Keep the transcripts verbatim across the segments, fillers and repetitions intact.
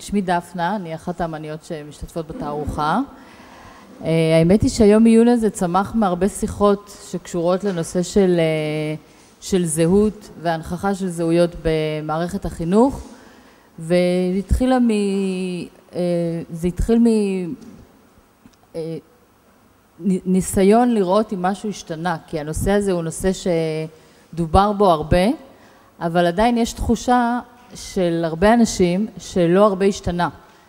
שמי דפנה, אני אחת האמניות שמשתתפות בתערוכה. האמת היא שהיום עיון הזה צמח מהרבה שיחות שקשורות לנושא של, של זהות והנכחה של זהויות במערכת החינוך, והתחילה מ... זה התחיל מניסיון לראות אם משהו השתנה, כי הנושא הזה הוא נושא שדובר בו הרבה, אבל עדיין יש תחושה של הרבה אנשים שלא הרבה השתנה,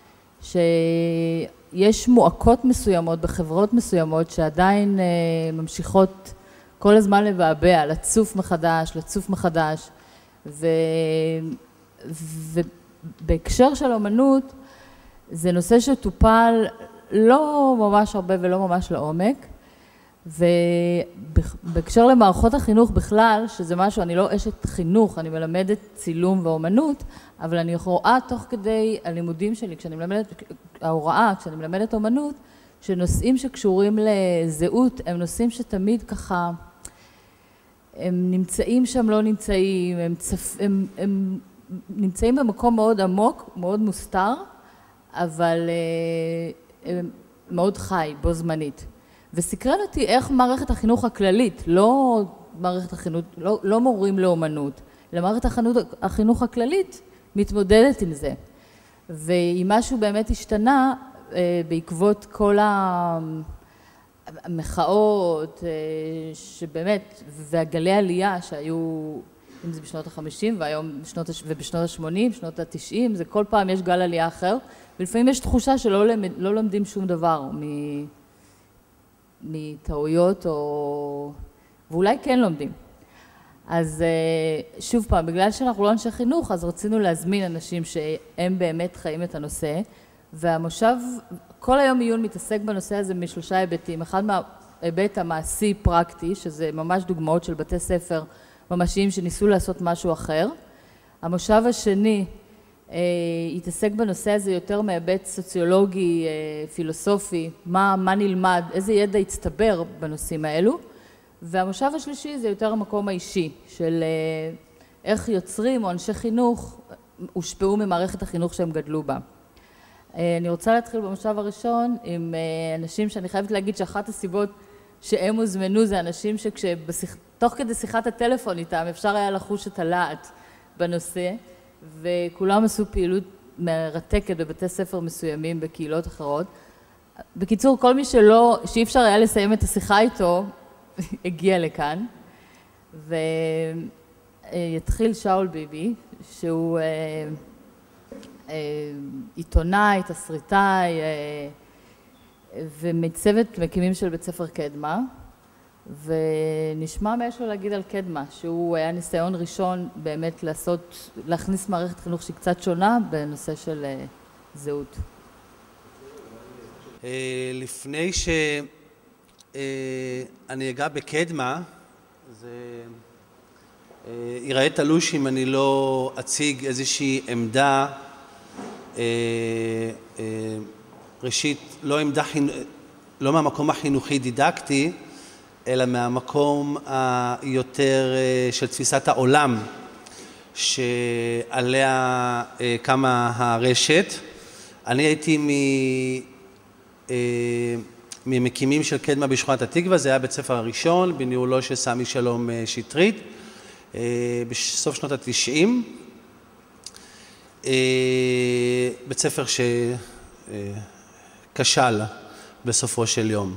שיש מועקות מסוימות בחברות מסוימות שעדיין ממשיכות כל הזמן לבעבע, לצוף מחדש, לצוף מחדש, ו... ובהקשר של אומנות זה נושא שטופל לא ממש הרבה ולא ממש לעומק, ובהקשר למערכות החינוך בכלל, שזה משהו, אני לא אשת חינוך, אני מלמדת צילום ואומנות, אבל אני רואה תוך כדי הלימודים שלי, כשאני מלמדת, ההוראה, כשאני מלמדת אומנות, שנושאים שקשורים לזהות, הם נושאים שתמיד ככה, הם נמצאים שם, לא נמצאים, הם, צפ... הם, הם נמצאים במקום מאוד עמוק, מאוד מוסתר, אבל הם מאוד חי, בו זמנית. וסקרן אותי איך מערכת החינוך הכללית, לא מערכת החינוך, לא, לא מורים לאומנות, אלא מערכת החינוך, החינוך הכללית מתמודדת עם זה. ואם משהו באמת השתנה, בעקבות כל המחאות, שבאמת, והגלי עלייה שהיו, אם זה בשנות החמישים, והיום בשנות, ובשנות השמונים, בשנות התשעים, זה כל פעם יש גל עלייה אחר, ולפעמים יש תחושה שלא לא לומדים שום דבר מ... מטעויות, או... ואולי כן לומדים. אז שוב פעם, בגלל שאנחנו לא אנשי חינוך, אז רצינו להזמין אנשים שהם באמת חיים את הנושא, והמושב, כל היום עיון מתעסק בנושא הזה משלושה היבטים. אחד מההיבט המעשי פרקטי, שזה ממש דוגמאות של בתי ספר ממשיים שניסו לעשות משהו אחר. המושב השני התעסק בנושא הזה יותר מהיבט סוציולוגי, פילוסופי, מה, מה נלמד, איזה ידע יצטבר בנושאים האלו. והמושב השלישי זה יותר המקום האישי, של איך יוצרים או אנשי חינוך הושפעו ממערכת החינוך שהם גדלו בה. אני רוצה להתחיל במושב הראשון עם אנשים שאני חייבת להגיד שאחת הסיבות שהם הוזמנו זה אנשים שתוך כדי שיחת הטלפון איתם אפשר היה לחוש את הלהט בנושא, וכולם עשו פעילות מרתקת בבתי ספר מסוימים בקהילות אחרות. בקיצור, כל מי שלא, שאי אפשר היה לסיים את השיחה איתו, הגיע לכאן. ויתחיל שאול ביבי, שהוא עיתונאי, תסריטאי, ומצוות מקימים של בית ספר קדמה. ונשמע מה יש לו להגיד על קדמה, שהוא היה ניסיון ראשון באמת לעשות, להכניס מערכת חינוך שהיא קצת שונה בנושא של זהות. לפני שאני אגע בקדמה, זה ייראה תלוש אם אני לא אציג איזושהי עמדה, ראשית, לא עמדה, לא מהמקום החינוכי דידקטי, אלא מהמקום היותר של תפיסת העולם שעליה קמה הרשת. אני הייתי ממקימים של קדמה בשכונת התקווה, זה היה בית ספר הראשון בניהולו של סמי שלום שטרית בסוף שנות התשעים. בית ספר שכשל בסופו של יום.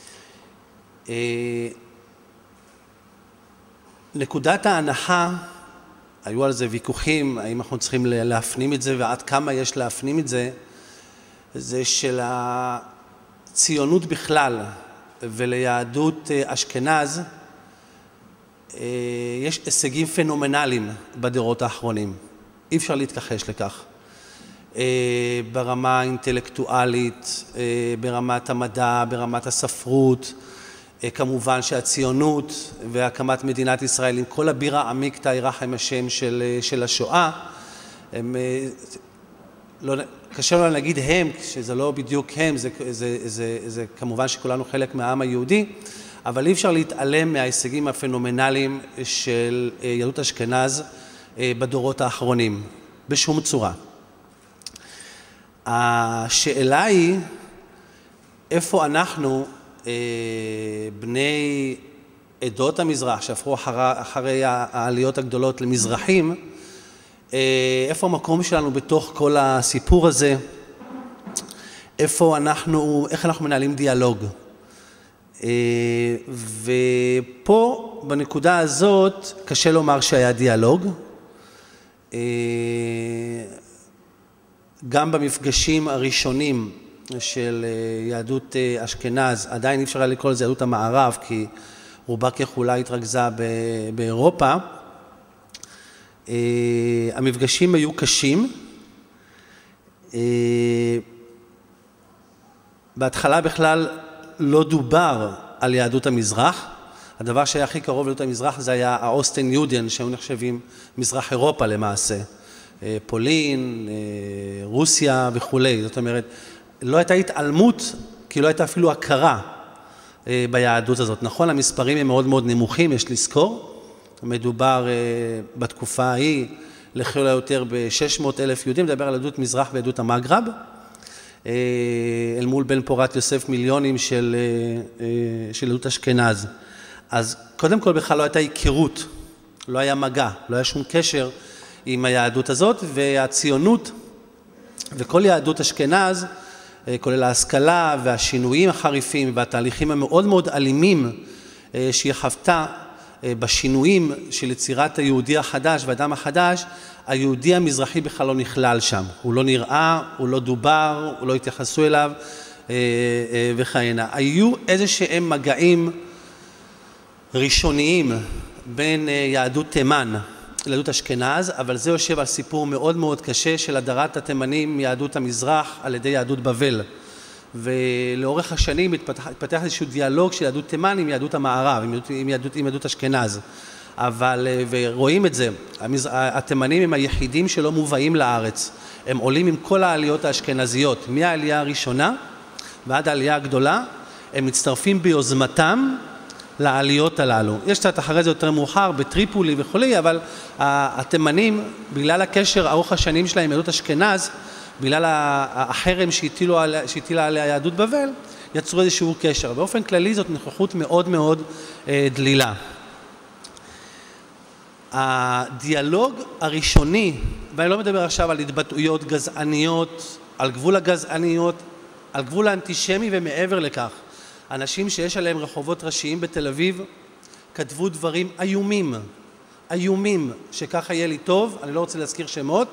נקודת ההנחה, היו על זה ויכוחים, האם אנחנו צריכים להפנים את זה ועד כמה יש להפנים את זה, זה של הציונות בכלל וליהדות אשכנז, יש הישגים פנומנליים בדורות האחרונים, אי אפשר להתכחש לכך. ברמה האינטלקטואלית, ברמת המדע, ברמת הספרות, כמובן שהציונות והקמת מדינת ישראל עם כל הבירה עמיקתא ירחם השם של, של השואה, הם, לא, קשה לנו להגיד הם, שזה לא בדיוק הם, זה, זה, זה, זה כמובן שכולנו חלק מהעם היהודי, אבל אי אפשר להתעלם מההישגים הפנומנליים של יהדות אשכנז בדורות האחרונים, בשום צורה. השאלה היא, איפה אנחנו, בני עדות המזרח, שהפכו אחרי, אחרי העליות הגדולות למזרחים, איפה המקום שלנו בתוך כל הסיפור הזה? איפה אנחנו, איך אנחנו מנהלים דיאלוג? ופה, בנקודה הזאת, קשה לומר שהיה דיאלוג. גם במפגשים הראשונים של יהדות אשכנז, עדיין אי אפשר לקרוא לזה יהדות המערב, כי רובה ככולה התרכזה באירופה. המפגשים היו קשים. בהתחלה בכלל לא דובר על יהדות המזרח. הדבר שהיה הכי קרוב ליהדות המזרח זה היה האוסטן יודיאן, שהיו נחשבים מזרח אירופה למעשה. פולין, רוסיה וכו'. זאת אומרת, לא הייתה התעלמות, כי לא הייתה אפילו הכרה ביהדות הזאת. נכון, המספרים הם מאוד מאוד נמוכים, יש לזכור. מדובר בתקופה ההיא לכל היותר ב-שש מאות אלף יהודים, מדבר על יהדות מזרח ויהדות המגרב, אל מול בן פורת יוסף מיליונים של, של יהדות אשכנז. אז קודם כל בכלל לא הייתה היכרות, לא היה מגע, לא היה שום קשר עם היהדות הזאת, והציונות וכל יהדות אשכנז, כולל ההשכלה והשינויים החריפים והתהליכים המאוד מאוד אלימים שהיא חוותה בשינויים של יצירת היהודי החדש והאדם החדש, היהודי המזרחי בכלל לא נכלל שם. הוא לא נראה, הוא לא דובר, הוא לא התייחסו אליו וכהנה. היו איזה שהם מגעים ראשוניים בין יהדות תימן ליהדות אשכנז, אבל זה יושב על סיפור מאוד מאוד קשה של הדרת התימנים מיהדות המזרח על ידי יהדות בבל. ולאורך השנים התפתח, התפתח איזשהו דיאלוג של יהדות תימן עם יהדות המערב, עם יהדות, עם יהדות, עם יהדות אשכנז. אבל, ורואים את זה, התימנים הם היחידים שלא מובאים לארץ. הם עולים עם כל העליות האשכנזיות, מהעלייה הראשונה ועד העלייה הגדולה, הם מצטרפים ביוזמתם לעליות הללו. יש קצת אחרי זה יותר מאוחר, בטריפולי וכו', אבל התימנים, בגלל הקשר ארוך השנים שלהם עם יהדות אשכנז, בגלל החרם שהטילה עליה יהדות בבל, יצרו איזשהו קשר. באופן כללי זאת נוכחות מאוד מאוד דלילה. הדיאלוג הראשוני, ואני לא מדבר עכשיו על התבטאויות גזעניות, על גבול הגזעניות, על גבול האנטישמי ומעבר לכך. אנשים שיש עליהם רחובות ראשיים בתל אביב, כתבו דברים איומים, איומים, שככה יהיה לי טוב, אני לא רוצה להזכיר שמות,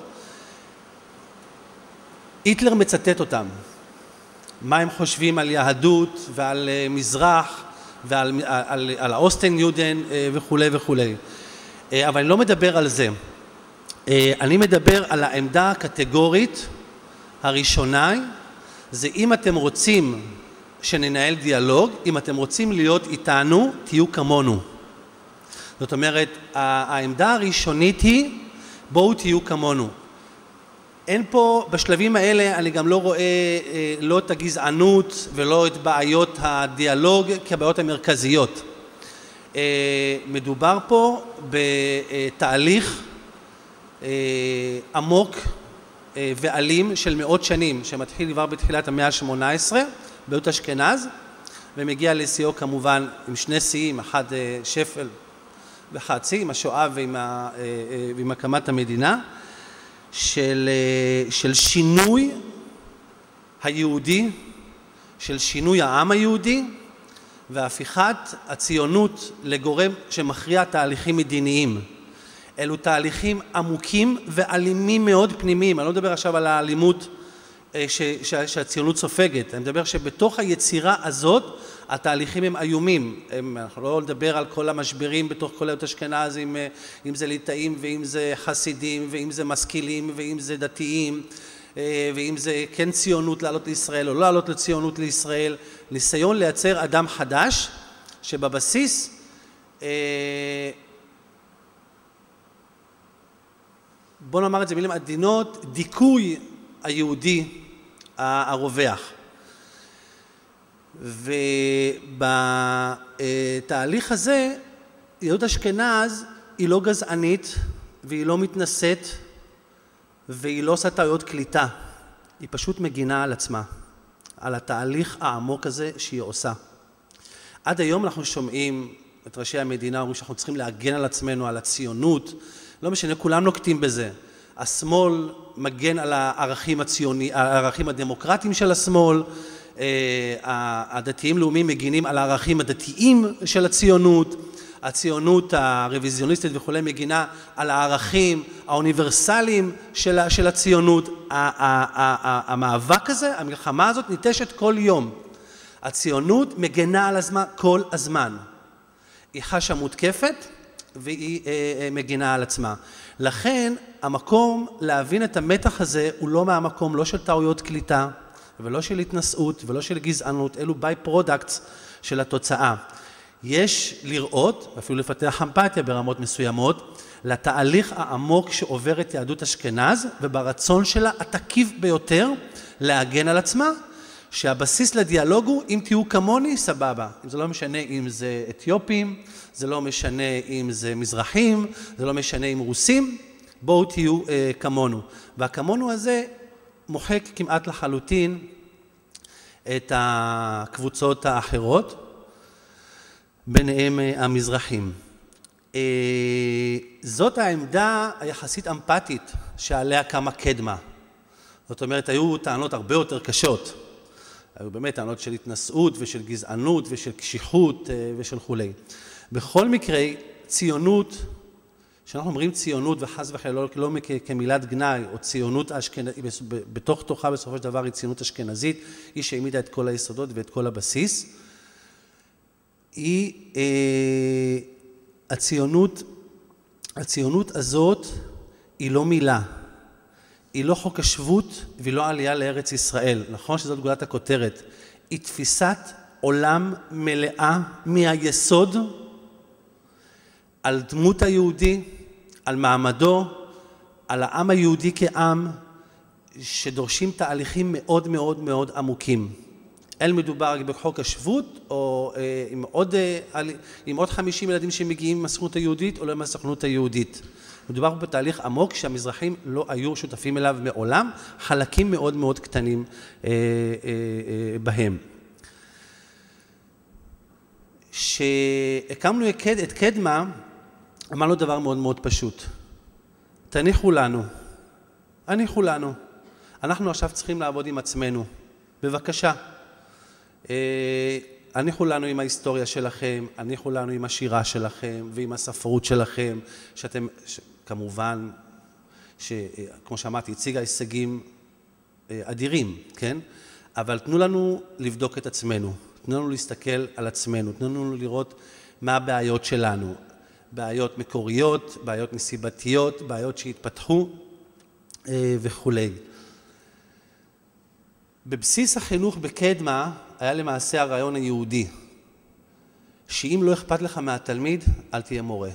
היטלר מצטט אותם, מה הם חושבים על יהדות ועל מזרח ועל על, על האוסטן יודן וכו' וכו'. אבל אני לא מדבר על זה, אני מדבר על העמדה הקטגורית הראשונה, זה אם אתם רוצים שננהל דיאלוג, אם אתם רוצים להיות איתנו, תהיו כמונו. זאת אומרת, העמדה הראשונית היא, בואו תהיו כמונו. אין פה, בשלבים האלה אני גם לא רואה לא את הגזענות ולא את בעיות הדיאלוג כבעיות המרכזיות. מדובר פה בתהליך עמוק ואלים של מאות שנים, שמתחיל כבר בתחילת המאה ה-שמונה עשרה ביהדות אשכנז, ומגיע לשיאו כמובן עם שני שיאים, אחד שפל ואחד שיא, עם השואה ועם, ה, ועם הקמת המדינה, של, של שינוי היהודי, של שינוי העם היהודי, והפיכת הציונות לגורם שמכריע תהליכים מדיניים. אלו תהליכים עמוקים ואלימים מאוד פנימיים. אני לא מדבר עכשיו על האלימות ש, ש, שהציונות סופגת. אני מדבר שבתוך היצירה הזאת התהליכים הם איומים. הם, אנחנו לא נדבר על כל המשברים בתוך כל יהדות אשכנז, אם, אם זה ליטאים ואם זה חסידים ואם זה משכילים ואם זה דתיים ואם זה כן ציונות לעלות לישראל או לא לעלות לציונות לישראל. ניסיון לייצר אדם חדש שבבסיס בוא נאמר את זה מילים עדינות, דיכוי היהודי הרווח. ובתהליך הזה יהדות אשכנז היא לא גזענית והיא לא מתנשאת והיא לא עושה טעויות קליטה. היא פשוט מגינה על עצמה, על התהליך העמוק הזה שהיא עושה. עד היום אנחנו שומעים את ראשי המדינה, אומרים שאנחנו צריכים להגן על עצמנו, על הציונות, לא משנה, כולם נוקטים בזה. השמאל מגן על הערכים הציוני, הערכים הדמוקרטיים של השמאל, הדתיים לאומיים מגינים על הערכים הדתיים של הציונות, הציונות הרוויזיוניסטית וכו' מגינה על הערכים האוניברסליים של, של הציונות. המאבק הזה, המלחמה הזאת ניטשת כל יום. הציונות מגנה על הזמן כל הזמן. היא חשה מותקפת והיא מגינה על עצמה. לכן המקום להבין את המתח הזה הוא לא מהמקום, לא של טעויות קליטה ולא של התנשאות ולא של גזענות, אלו ביי פרודקטס של התוצאה. יש לראות, אפילו לפתח אמפתיה ברמות מסוימות, לתהליך העמוק שעוברת יהדות אשכנז וברצון שלה התקיף ביותר להגן על עצמה, שהבסיס לדיאלוג הוא אם תהיו כמוני סבבה, זה לא משנה אם זה אתיופים, זה לא משנה אם זה מזרחים, זה לא משנה אם רוסים, בואו תהיו אה, כמונו. והכמונו הזה מוחק כמעט לחלוטין את הקבוצות האחרות, ביניהם המזרחים. זאת העמדה היחסית אמפתית שעליה קמה קדמה. זאת אומרת, היו טענות הרבה יותר קשות. היו באמת טענות של התנשאות ושל גזענות ושל קשיחות ושל כולי. בכל מקרה, ציונות, כשאנחנו אומרים ציונות וחס וחלילה לא, לא כמילת גנאי, או ציונות אשכנזית, בתוך תוכה בסופו של דבר היא ציונות אשכנזית, היא שהעמידה את כל היסודות ואת כל הבסיס. היא אה, הציונות, הציונות הזאת היא לא מילה, היא לא חוק השבות והיא לא עלייה לארץ ישראל, נכון שזאת גולת הכותרת, היא תפיסת עולם מלאה מהיסוד על דמות היהודי, על מעמדו, על העם היהודי כעם, שדורשים תהליכים מאוד מאוד מאוד עמוקים. אל מדובר בחוק השבות, או אה, עם, עוד, אה, עם עוד חמישים ילדים שמגיעים עם הסוכנות היהודית, או לא עם הסוכנות היהודית. מדובר בתהליך עמוק שהמזרחים לא היו שותפים אליו מעולם, חלקים מאוד מאוד קטנים אה, אה, אה, בהם. שהקמנו את קדמה, אמרנו דבר מאוד מאוד פשוט. תניחו לנו, הניחו לנו. אנחנו עכשיו צריכים לעבוד עם עצמנו. בבקשה. הניחו לנו עם ההיסטוריה שלכם, הניחו לנו עם השירה שלכם ועם הספרות שלכם, שאתם, כמובן, שכמו שאמרתי, הציגה הישגים אדירים, כן? אבל תנו לנו לבדוק את עצמנו, תנו לנו להסתכל על עצמנו, תנו לנו לראות מה הבעיות שלנו, בעיות מקוריות, בעיות נסיבתיות, בעיות שהתפתחו וכו'. בבסיס החינוך בקדמה היה למעשה הרעיון היהודי, שאם לא אכפת לך מהתלמיד, אל תהיה מורה.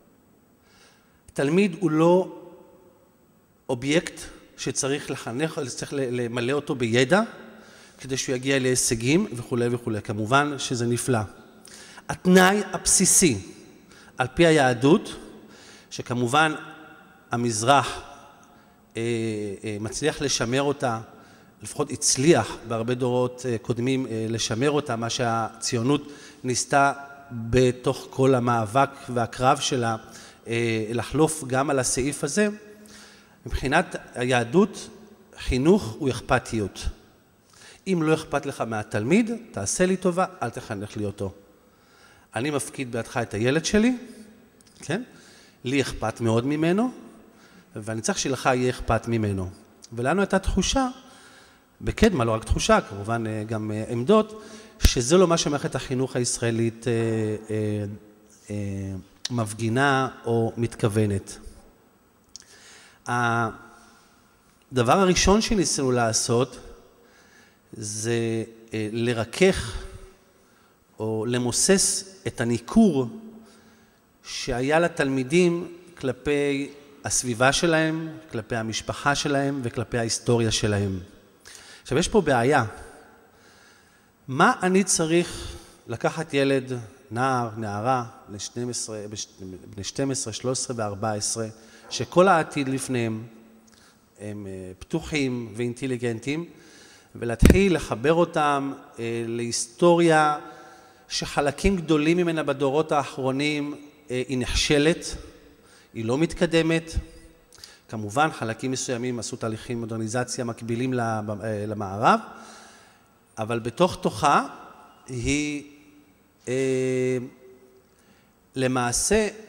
תלמיד הוא לא אובייקט שצריך לחנך, צריך למלא אותו בידע, כדי שהוא יגיע להישגים וכו' וכו'. כמובן שזה נפלא. התנאי הבסיסי על פי היהדות, שכמובן המזרח אה, אה, מצליח לשמר אותה, לפחות הצליח בהרבה דורות קודמים לשמר אותה, מה שהציונות ניסתה בתוך כל המאבק והקרב שלה לחלוף גם על הסעיף הזה. מבחינת היהדות, חינוך הוא אכפתיות. אם לא אכפת לך מהתלמיד, תעשה לי טובה, אל תחנך לי אותו. אני מפקיד בידך את הילד שלי, כן? לי אכפת מאוד ממנו, ואני צריך שלך יהיה אכפת ממנו. ולנו הייתה תחושה, בקדמה, לא רק תחושה, כמובן גם עמדות, שזה לא מה שמערכת החינוך הישראלית אה, אה, אה, מפגינה או מתכוונת. הדבר הראשון שניסינו לעשות זה אה, לרכך או למוסס את הניכור שהיה לתלמידים כלפי הסביבה שלהם, כלפי המשפחה שלהם וכלפי ההיסטוריה שלהם. עכשיו, יש פה בעיה. מה אני צריך לקחת ילד, נער, נערה, בני שתים עשרה, שלוש עשרה ו-ארבע עשרה, שכל העתיד לפניהם, הם פתוחים ואינטליגנטים, ולהתחיל לחבר אותם להיסטוריה שחלקים גדולים ממנה בדורות האחרונים היא נכשלת, היא לא מתקדמת. כמובן, חלקים מסוימים עשו תהליכים מודרניזציה מקבילים למערב, אבל בתוך תוכה היא אה, למעשה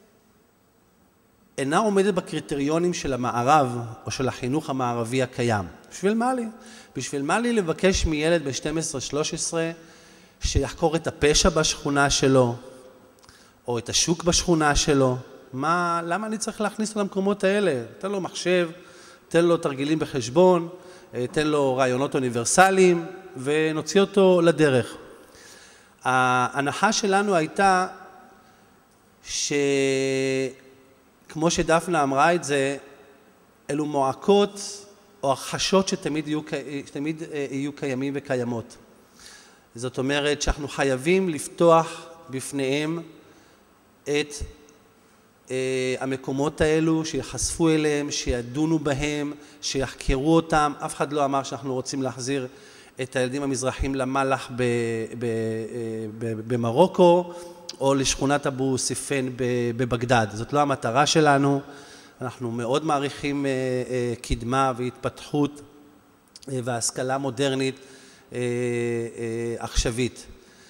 אינה עומדת בקריטריונים של המערב או של החינוך המערבי הקיים. בשביל מה לי? בשביל מה לי לבקש מילד ב-שתים עשרה שלוש עשרה שיחקור את הפשע בשכונה שלו, או את השוק בשכונה שלו? מה, למה אני צריך להכניס אותו למקומות האלה? תן לו מחשב, תן לו תרגילים בחשבון, תן לו רעיונות אוניברסליים, ונוציא אותו לדרך. ההנחה שלנו הייתה שכמו שדפנה אמרה את זה, אלו מועקות או הכחשות שתמיד יהיו, שתמיד יהיו קיימים וקיימות. זאת אומרת שאנחנו חייבים לפתוח בפניהם את המקומות האלו, שיחשפו אליהם, שידונו בהם, שיחקרו אותם. אף אחד לא אמר שאנחנו רוצים להחזיר את הילדים המזרחים למלח במרוקו, או לשכונת אבו סיפן בבגדד. זאת לא המטרה שלנו. אנחנו מאוד מעריכים קדמה והתפתחות והשכלה מודרנית עכשווית.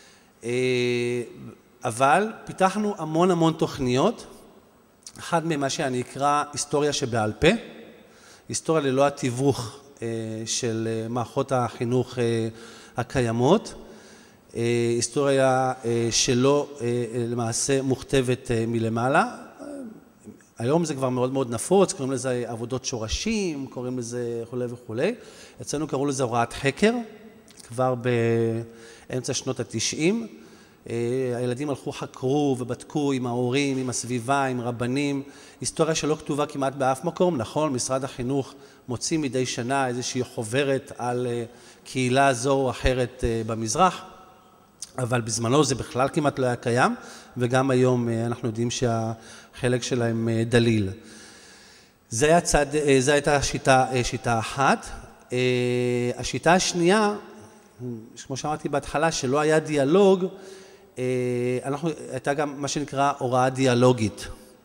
אבל פיתחנו המון המון תוכניות. אחד ממה שאני אקרא היסטוריה שבעל פה, היסטוריה ללא התיווך של מערכות החינוך הקיימות, היסטוריה שלא למעשה מוכתבת מלמעלה. היום זה כבר מאוד מאוד נפוץ, קוראים לזה עבודות שורשים, קוראים לזה וכו' וכו'. אצלנו קראו לזה הוראת חקר, כבר באמצע שנות התשעים. הילדים הלכו, חקרו ובדקו עם ההורים, עם הסביבה, עם רבנים, היסטוריה שלא כתובה כמעט באף מקום. נכון, משרד החינוך מוציא מדי שנה איזושהי חוברת על קהילה זו או אחרת במזרח, אבל בזמנו זה בכלל כמעט לא היה קיים, וגם היום אנחנו יודעים שהחלק שלהם דליל. זה היה צד, זה הייתה שיטה, שיטה אחת. השיטה השנייה, כמו שאמרתי בהתחלה, שלא היה דיאלוג, אנחנו, הייתה גם מה שנקרא הוראה דיאלוגית.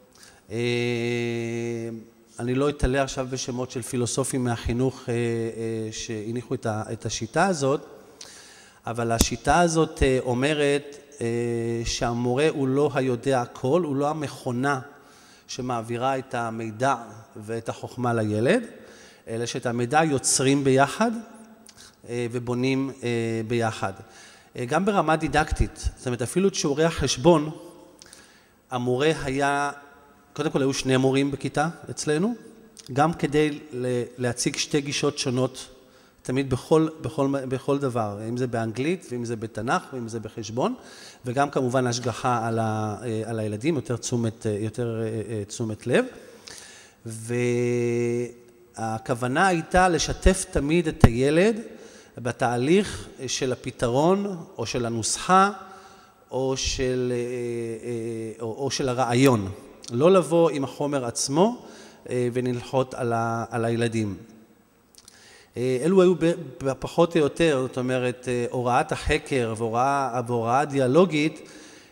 אני לא אתעלה עכשיו בשמות של פילוסופים מהחינוך שהניחו את השיטה הזאת, אבל השיטה הזאת אומרת שהמורה הוא לא היודע הכל, הוא לא המכונה שמעבירה את המידע ואת החוכמה לילד, אלא שאת המידע יוצרים ביחד ובונים ביחד. גם ברמה דידקטית, זאת אומרת אפילו את שיעורי החשבון, המורה היה, קודם כל היו שני מורים בכיתה אצלנו, גם כדי להציג שתי גישות שונות, תמיד בכל, בכל, בכל דבר, אם זה באנגלית ואם זה בתנ"ך ואם זה בחשבון, וגם כמובן השגחה על, ה, על הילדים, יותר תשומת, יותר תשומת לב. והכוונה הייתה לשתף תמיד את הילד בתהליך של הפתרון או של הנוסחה או של, או, או של הרעיון. לא לבוא עם החומר עצמו ונלחות על, ה, על הילדים. אלו היו פחות או יותר, זאת אומרת, הוראת החקר והוראה, והוראה דיאלוגית,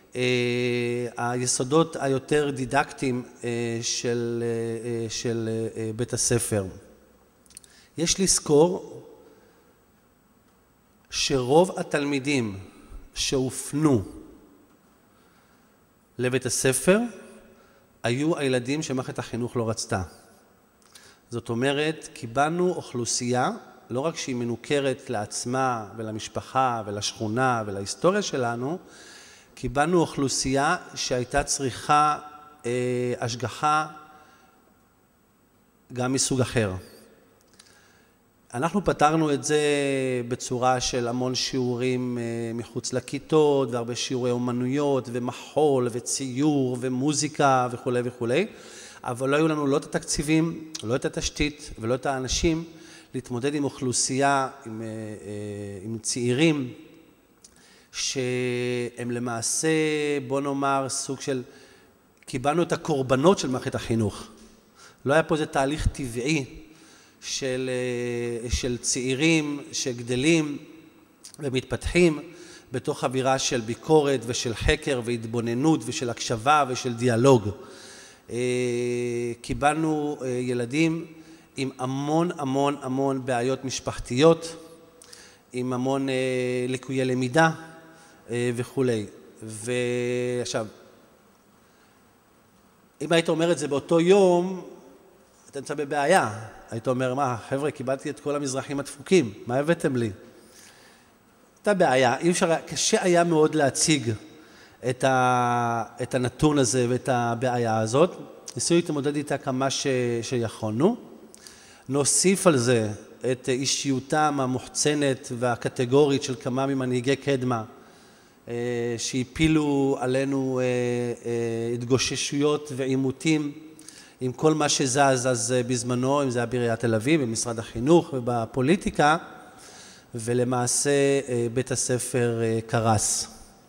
היסודות היותר דידקטיים של, של בית הספר. יש לזכור שרוב התלמידים שהופנו לבית הספר היו הילדים שמערכת החינוך לא רצתה. זאת אומרת, קיבלנו אוכלוסייה, לא רק שהיא מנוכרת לעצמה ולמשפחה ולשכונה ולהיסטוריה שלנו, קיבלנו אוכלוסייה שהייתה צריכה אה, השגחה גם מסוג אחר. אנחנו פתרנו את זה בצורה של המון שיעורים מחוץ לכיתות, והרבה שיעורי אומנויות ומחול וציור ומוזיקה וכו' וכו'. אבל לא היו לנו לא את התקציבים, לא את התשתית ולא את האנשים להתמודד עם אוכלוסייה, עם, עם צעירים, שהם למעשה, בוא נאמר, סוג של, קיבלנו את הקורבנות של מערכת החינוך. לא היה פה איזה תהליך טבעי של, של צעירים שגדלים ומתפתחים בתוך אווירה של ביקורת ושל חקר והתבוננות ושל הקשבה ושל דיאלוג. קיבלנו ילדים עם המון המון המון בעיות משפחתיות, עם המון ליקויי למידה וכולי. ועכשיו, אם היית אומר את זה באותו יום, אתה נמצא בבעיה. היית אומר, מה, חבר'ה, קיבלתי את כל המזרחים הדפוקים, מה הבאתם לי? הייתה בעיה, אי אפשר, קשה היה מאוד להציג את, ה, את הנתון הזה ואת הבעיה הזאת. ניסו להתמודד איתה כמה ש, שיכולנו. נוסיף על זה את אישיותם המוחצנת והקטגורית של כמה ממנהיגי קדמה, שהפילו עלינו התגוששויות ועימותים עם כל מה שזז אז בזמנו, אם זה היה בעיריית תל אביב, במשרד החינוך ובפוליטיקה, ולמעשה בית הספר קרס.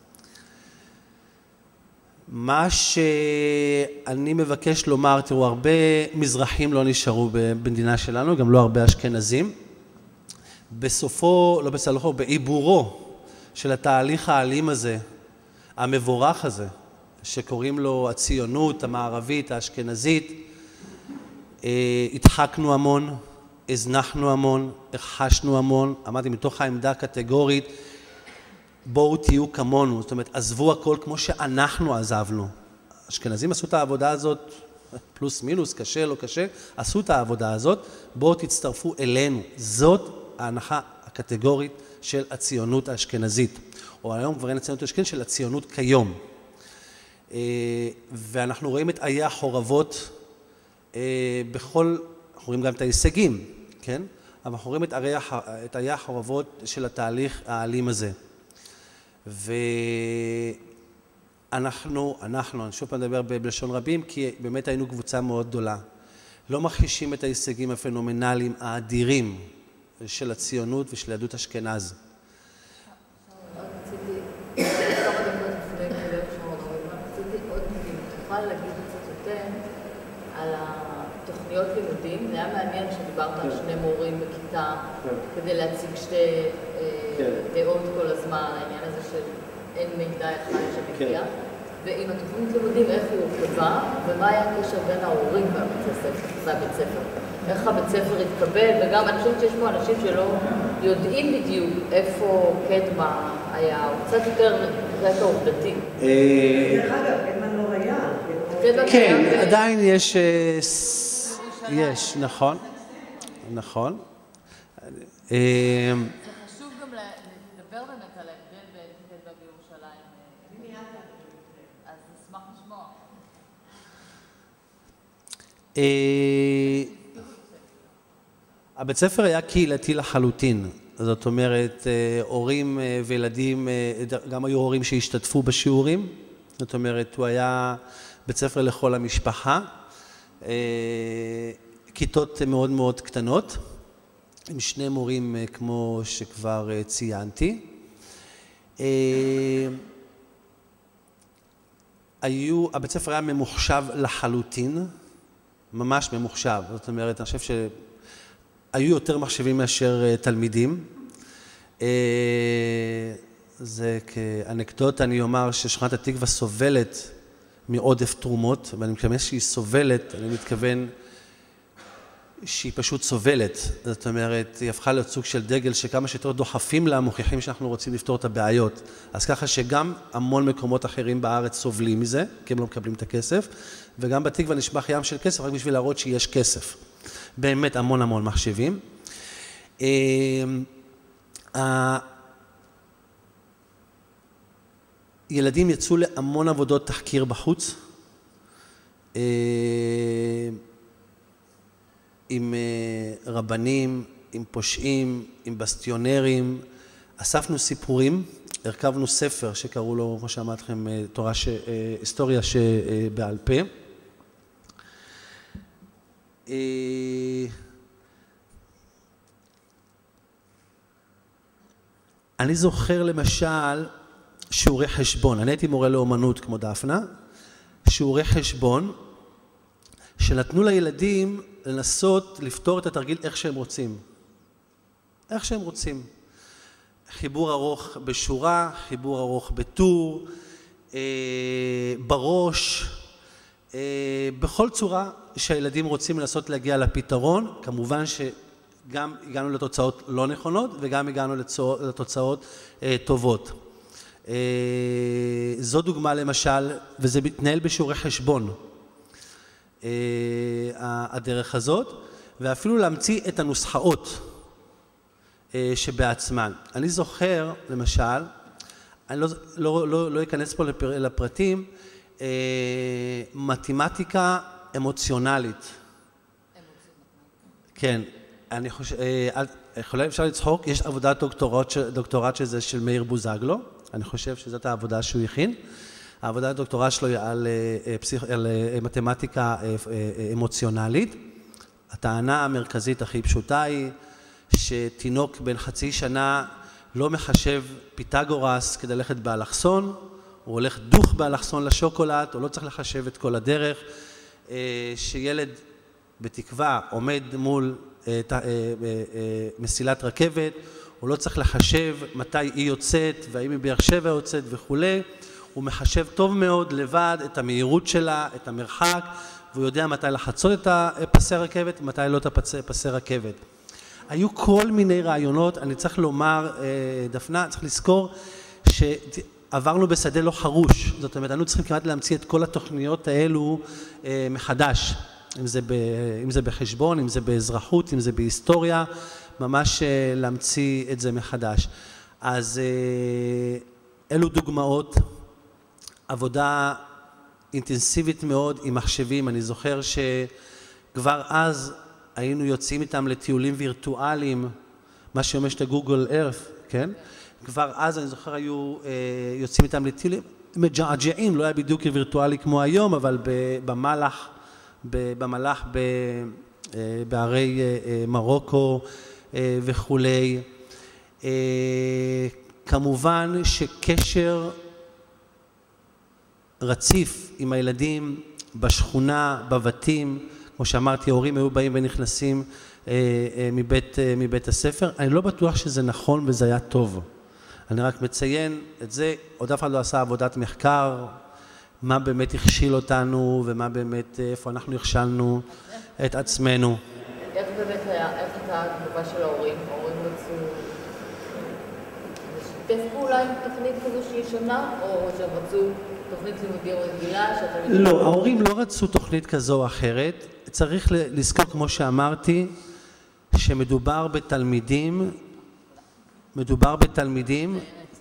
מה שאני מבקש לומר, תראו, הרבה מזרחים לא נשארו במדינה שלנו, גם לא הרבה אשכנזים. בסופו, לא בסלחו, בעיבורו של התהליך האלים הזה, המבורך הזה, שקוראים לו הציונות המערבית, האשכנזית, התחקנו המון, הזנחנו המון, הכחשנו המון, אמרתי מתוך העמדה הקטגורית, בואו תהיו כמונו, זאת אומרת, עזבו הכל כמו שאנחנו עזבנו. האשכנזים עשו את העבודה הזאת, פלוס מינוס, קשה, לא קשה, עשו את העבודה הזאת, בואו תצטרפו אלינו. זאת ההנחה הקטגורית של הציונות האשכנזית, או היום כבר אין הציונות האשכנזית, של הציונות כיום. ואנחנו רואים את איי החורבות בכל, אנחנו רואים גם את ההישגים, כן? אבל אנחנו רואים את איי החורבות של התהליך האלים הזה. ואנחנו, אנחנו, אני שוב פעם מדבר בלשון רבים, כי באמת היינו קבוצה מאוד גדולה. לא מכחישים את ההישגים הפנומנליים האדירים של הציונות ושל יהדות אשכנז. תוכל להגיד קצת יותר על התוכניות לימודים. זה היה מעניין שדיברת על שני מורים בכיתה כדי להציג שתי דעות כל הזמן, העניין הזה של אין מידע אחד שמגיע, ועם התוכנית לימודים איך היא הורכבה ומה היה הקשר בין ההורים והבית ספר. איך הבית ספר התקבל, וגם אני חושבת שיש פה אנשים שלא יודעים בדיוק איפה קדמה היה, הוא קצת יותר רקע עובדתי. דרך אגב, קדמה לא היה. כן, עדיין יש, יש, נכון, נכון. זה חשוב גם לדבר באמת על ההבדל בין קדמה בירושלים. אז נשמח לשמוע. הבית ספר היה קהילתי לחלוטין, זאת אומרת, הורים וילדים, גם היו הורים שהשתתפו בשיעורים, זאת אומרת, הוא היה בית ספר לכל המשפחה, כיתות מאוד מאוד קטנות, עם שני מורים כמו שכבר ציינתי. היו, הבית ספר היה ממוחשב לחלוטין, ממש ממוחשב, זאת אומרת, אני חושב שהיו יותר מחשבים מאשר תלמידים. זה כאנקדוטה, אני אומר ששכונת התקווה סובלת מעודף תרומות, ואני מתכוון שהיא סובלת, אני מתכוון שהיא פשוט סובלת. זאת אומרת, היא הפכה להיות סוג של דגל שכמה שיותר דוחפים לה, מוכיחים שאנחנו רוצים לפתור את הבעיות. אז ככה שגם המון מקומות אחרים בארץ סובלים מזה, כי הם לא מקבלים את הכסף, וגם בתקווה נשפך ים של כסף, רק בשביל להראות שיש כסף. באמת המון המון מחשבים. ילדים יצאו להמון עבודות תחקיר בחוץ, עם רבנים, עם פושעים, עם בסטיונרים, אספנו סיפורים, הרכבנו ספר שקראו לו, כמו שאמרתי לכם, תורה ש... היסטוריה שבעל פה. אני זוכר למשל שיעורי חשבון, אני הייתי מורה לאומנות כמו דפנה, שיעורי חשבון שנתנו לילדים לנסות לפתור את התרגיל איך שהם רוצים. איך שהם רוצים. חיבור ארוך בשורה, חיבור ארוך בטור, אה, בראש, אה, בכל צורה שהילדים רוצים לנסות להגיע לפתרון. כמובן שגם הגענו לתוצאות לא נכונות וגם הגענו לתוצאות אה, טובות. אה, זו דוגמה למשל, וזה מתנהל בשיעורי חשבון. אה, הדרך הזאת, ואפילו להמציא את הנוסחאות שבעצמן. אני זוכר, למשל, אני לא, לא, לא, לא אכנס פה לפר, לפרטים, אה, מתמטיקה אמוציונלית. כן, אני חושב, אה, יכולה אפשר לצחוק, יש עבודת דוקטורט, דוקטורט שזה של מאיר בוזגלו, אני חושב שזאת העבודה שהוא הכין. העבודת הדוקטורט שלו היא על, פסיכ... על מתמטיקה אמוציונלית. הטענה המרכזית הכי פשוטה היא, שתינוק בן חצי שנה לא מחשב פיתגורס כדי ללכת באלכסון, הוא הולך דוך באלכסון לשוקולד, הוא לא צריך לחשב את כל הדרך, שילד בתקווה עומד מול מסילת רכבת, הוא לא צריך לחשב מתי היא יוצאת והאם היא באר שבע יוצאת וכו', הוא מחשב טוב מאוד לבד את המהירות שלה, את המרחק, והוא יודע מתי לחצות את פסי רכבת ומתי לא את פסי רכבת. היו כל מיני רעיונות, אני צריך לומר, דפנה, צריך לזכור שעברנו בשדה לא חרוש, זאת אומרת, אנו צריכים כמעט להמציא את כל התוכניות האלו מחדש, אם זה, ב, אם זה בחשבון, אם זה באזרחות, אם זה בהיסטוריה, ממש להמציא את זה מחדש. אז אלו דוגמאות, עבודה אינטנסיבית מאוד עם מחשבים, אני זוכר שכבר אז היינו יוצאים איתם לטיולים וירטואליים, מה שאומר שאתה גוגל ארת, כן? כבר אז אני זוכר היו יוצאים איתם לטיולים מג'עג'עים, לא היה בדיוק וירטואלי כמו היום, אבל במלח, במלח בערי מרוקו וכולי. כמובן שקשר רציף עם הילדים בשכונה, בבתים, כמו שאמרתי, ההורים היו באים ונכנסים אה, אה, מבית, אה, מבית הספר. אני לא בטוח שזה נכון וזה היה טוב. אני רק מציין את זה, עוד אף אחד לא עשה עבודת מחקר, מה באמת הכשיל אותנו ומה באמת, איפה אנחנו הכשלנו את עצמנו. איך באמת היה, איך הייתה התגובה של ההורים? ההורים רצו לשתף פעולה עם תוכנית כזו שהיא שונה, או שהם רצו תוכנית לימודים רגילה? לא, ההורים לא רצו תוכנית כזו או אחרת. צריך לזכור, כמו שאמרתי, שמדובר בתלמידים, מדובר בתלמידים